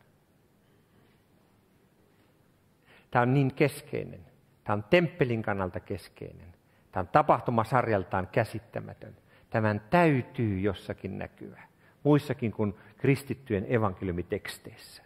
S1: Tämä on niin keskeinen. Tämä on temppelin kannalta keskeinen. Tämä on tapahtumasarjaltaan käsittämätön. Tämän täytyy jossakin näkyä. Muissakin kuin kristittyjen evankeliumiteksteissä.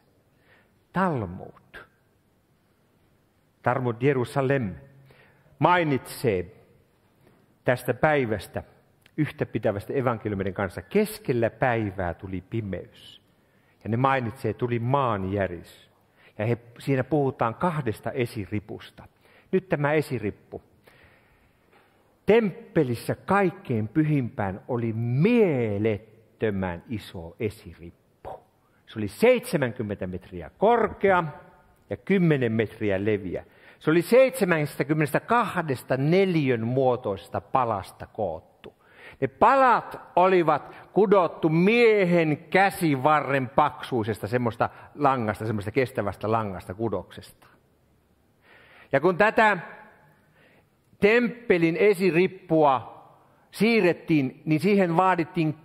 S1: Talmud Jerusalem mainitsee tästä päivästä yhtäpitävästä evankeliumien kanssa. Keskellä päivää tuli pimeys. Ja ne mainitsee, tuli maanjäris. Ja siinä puhutaan 2 esiripusta. Nyt tämä esirippu. Temppelissä kaikkein pyhimpään oli mielettömän iso esirippu. Se oli 70 metriä korkea ja 10 metriä leviä. Se oli 72 neliön muotoista palasta koottu. Ne palat olivat kudottu miehen käsivarren paksuisesta semmoista langasta, semmoista kestävästä langasta kudoksesta. Ja kun tätä temppelin esirippua siirrettiin, niin siihen vaadittiin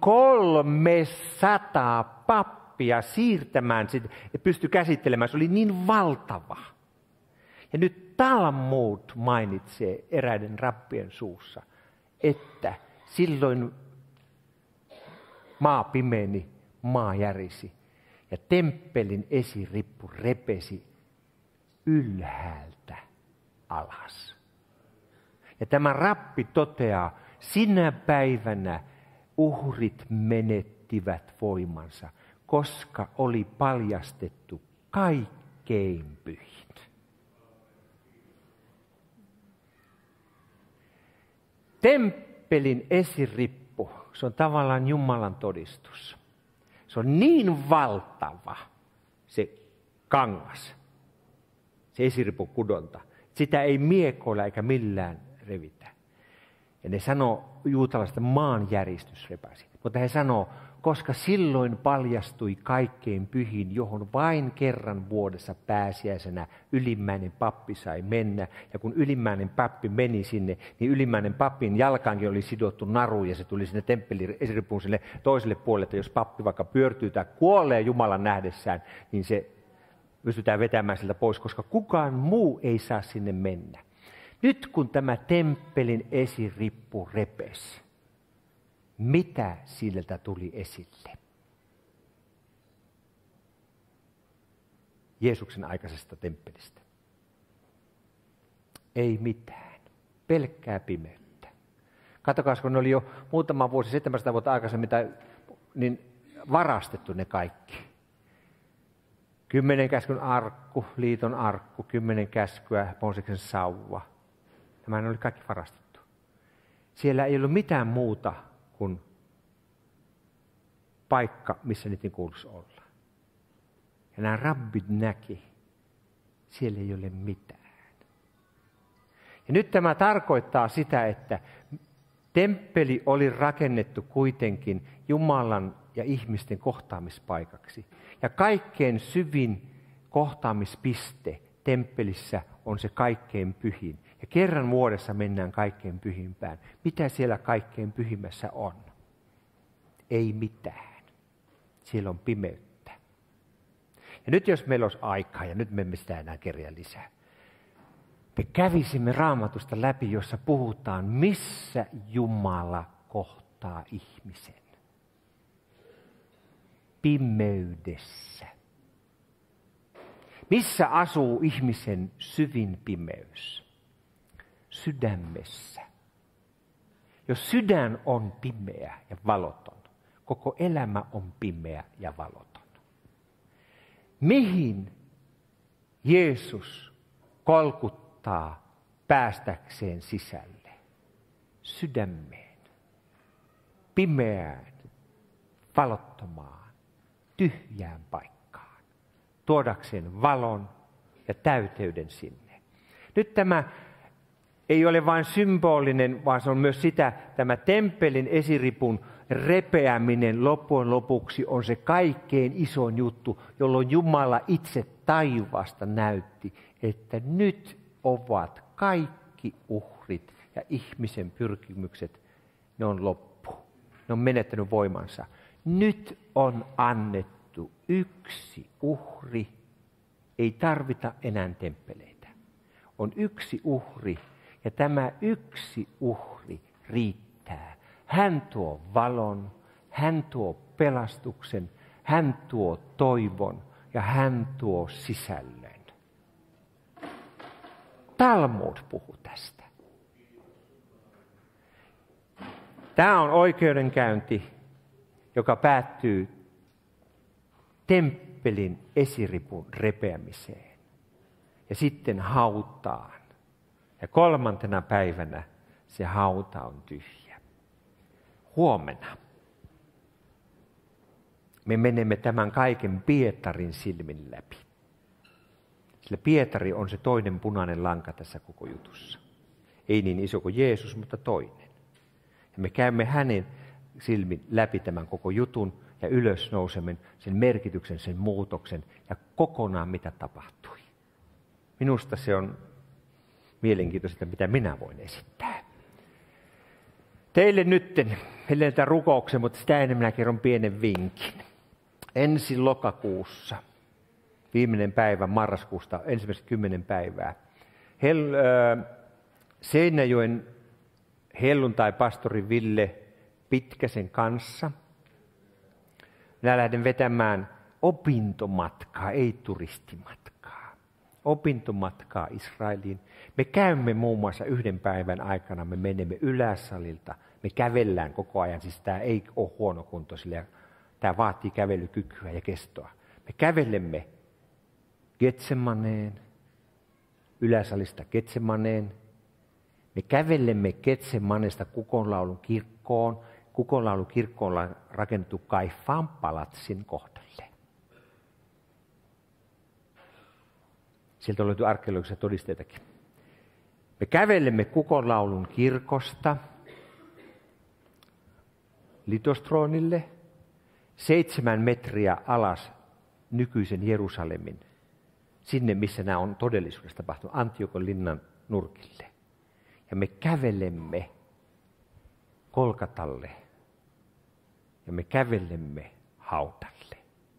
S1: 300 pappia siirtämään sitä, ja pystyi käsittelemään. Se oli niin valtava. Ja nyt Talmud mainitsee eräiden rabbien suussa, että silloin maa pimeni, maa järisi ja temppelin esirippu repesi ylhäältä alas. Ja tämä rabbi toteaa, sinä päivänä uhrit menettivät voimansa, koska oli paljastettu kaikkein pyhin. Temppelin esirippu, se on tavallaan Jumalan todistus. Se on niin valtava, se kangas, se esiripun kudonta. Sitä ei miekoilla eikä millään revitä. Ja ne sanoo juutalaiset maanjäristys repäsi. Mutta he sanoo, koska silloin paljastui kaikkein pyhin, johon vain kerran vuodessa pääsiäisenä ylimmäinen pappi sai mennä. Ja kun ylimmäinen pappi meni sinne, niin ylimmäinen pappin jalkaankin oli sidottu naru ja se tuli sinne temppelin esirippuun sille toiselle puolelle, että jos pappi vaikka pyörtyy tai kuolee Jumalan nähdessään, niin se pystytään vetämään siltä pois, koska kukaan muu ei saa sinne mennä. Nyt kun tämä temppelin esirippu repesi, mitä siltä tuli esille? Jeesuksen aikaisesta temppelistä. Ei mitään. Pelkkää pimeyttä. Katsokaa, kun ne oli jo muutama vuosi, 700 vuotta aikaisemmin, niin varastettu ne kaikki. 10 arkku, liiton arkku, 10 käskyä, Mooseksen sauva. Nämä oli kaikki varastettu. Siellä ei ollut mitään muuta kuin paikka, missä niiden kuuluisi olla. Ja nämä rabbit näki, siellä ei ole mitään. Ja nyt tämä tarkoittaa sitä, että temppeli oli rakennettu kuitenkin Jumalan ja ihmisten kohtaamispaikaksi. Ja kaikkein syvin kohtaamispiste temppelissä on se kaikkein pyhin. Ja kerran vuodessa mennään kaikkein pyhimpään. Mitä siellä kaikkein pyhimmässä on? Ei mitään. Siellä on pimeyttä. Ja nyt jos meillä olisi aikaa, ja nyt me emme sitä enää kerjää lisää, me kävisimme Raamatusta läpi, jossa puhutaan, missä Jumala kohtaa ihmisen. Pimeydessä. Missä asuu ihmisen syvin pimeys? Sydämessä. Jos sydän on pimeä ja valoton, koko elämä on pimeä ja valoton. Mihin Jeesus kolkuttaa päästäkseen sisälle? Sydämeen. Pimeään, valottomaan, tyhjään paikkaan. Tuodakseen valon ja täyteyden sinne. Nyt tämä ei ole vain symbolinen, vaan se on myös sitä, tämä temppelin esiripun repeäminen loppujen lopuksi on se kaikkein isoin juttu, jolloin Jumala itse taivaasta näytti, että nyt ovat kaikki uhrit ja ihmisen pyrkimykset, ne on loppu. Ne on menettänyt voimansa. Nyt on annettu yksi uhri, ei tarvita enää temppeleitä. On yksi uhri. Ja tämä yksi uhri riittää. Hän tuo valon, hän tuo pelastuksen, hän tuo toivon ja hän tuo sisällön. Talmud puhuu tästä. Tämä on oikeudenkäynti, joka päättyy temppelin esiripun repeämiseen ja sitten hautaan. Ja 3. päivänä se hauta on tyhjä. Huomenna me menemme tämän kaiken Pietarin silmin läpi. Sillä Pietari on se toinen punainen lanka tässä koko jutussa. Ei niin iso kuin Jeesus, mutta toinen. Ja me käymme hänen silmin läpi tämän koko jutun ja ylösnousemen, sen merkityksen, sen muutoksen ja kokonaan mitä tapahtui. Minusta se on mielenkiintoista, mitä minä voin esittää. Teille nytten, ellei tätä rukouksen, mutta sitä ennen minä kerron pienen vinkin. Ensi lokakuussa, viimeinen päivä marraskuusta, ensimmäiset 10 päivää, Seinäjoen helluntai-pastori Ville Pitkäsen kanssa minä lähden vetämään opintomatkaa, ei turistimatkaa. Opintomatkaa Israeliin. Me käymme muun muassa 1 päivän aikana, me menemme Yläsalilta, me kävellään koko ajan, siis tämä ei ole huonokuntoisille, tämä vaatii kävelykykyä ja kestoa. Me kävelemme Getsemaneen, Yläsalista Getsemaneen, me kävellemme Getsemanesta Kukonlaulun kirkkoon, Kukonlaulun kirkkoon on rakennettu Kaifaan palatsin kohdalle. Sieltä on löyty arkeologisia todisteitakin. Me kävelemme Kukonlaulun kirkosta Litostroonille. 7 metriä alas nykyisen Jerusalemin, sinne missä nämä on todellisuudessa tapahtunut, Antiokon linnan nurkille. Ja me kävelemme Kolkatalle ja me kävelemme hautalle.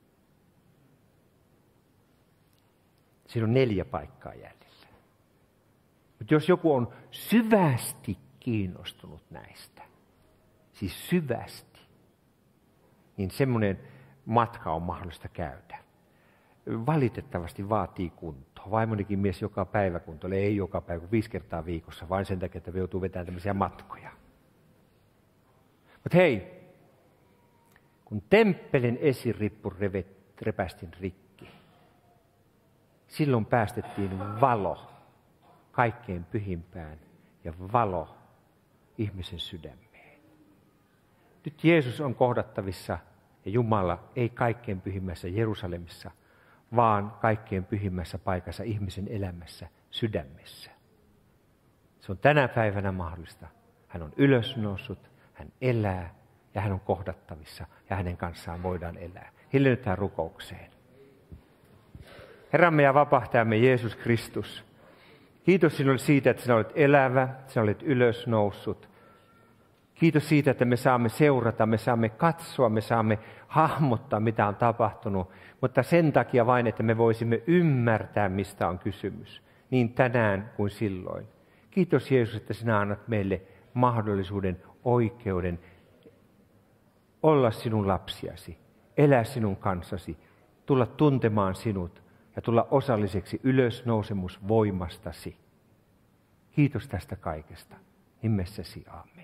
S1: Siinä on 4 paikkaa jäljellä. Mutta jos joku on syvästi kiinnostunut näistä, siis syvästi, niin semmoinen matka on mahdollista käydä. Valitettavasti vaatii kuntoa. Vaimonikin mies joka päivä kuntoilee, ei joka päivä, 5 kertaa viikossa, vain sen takia, että joutuu vetämään tämmöisiä matkoja. Mutta hei, kun temppelin esirippu repästin rikki, silloin päästettiin valo kaikkein pyhimpään ja valo ihmisen sydämeen. Nyt Jeesus on kohdattavissa ja Jumala ei kaikkein pyhimmässä Jerusalemissa, vaan kaikkein pyhimmässä paikassa ihmisen elämässä, sydämessä. Se on tänä päivänä mahdollista. Hän on ylösnoussut, hän elää ja hän on kohdattavissa ja hänen kanssaan voidaan elää. Hiljennytään rukoukseen. Herramme ja vapahtajamme Jeesus Kristus, kiitos sinulle siitä, että sinä olet elävä, sinä olet ylösnoussut. Kiitos siitä, että me saamme seurata, me saamme katsoa, me saamme hahmottaa, mitä on tapahtunut, mutta sen takia vain, että me voisimme ymmärtää, mistä on kysymys, niin tänään kuin silloin. Kiitos Jeesus, että sinä annat meille mahdollisuuden, oikeuden olla sinun lapsiasi, elää sinun kanssasi, tulla tuntemaan sinut ja tulla osalliseksi ylösnousemusvoimastasi. Kiitos tästä kaikesta. Nimessäsi, aamen.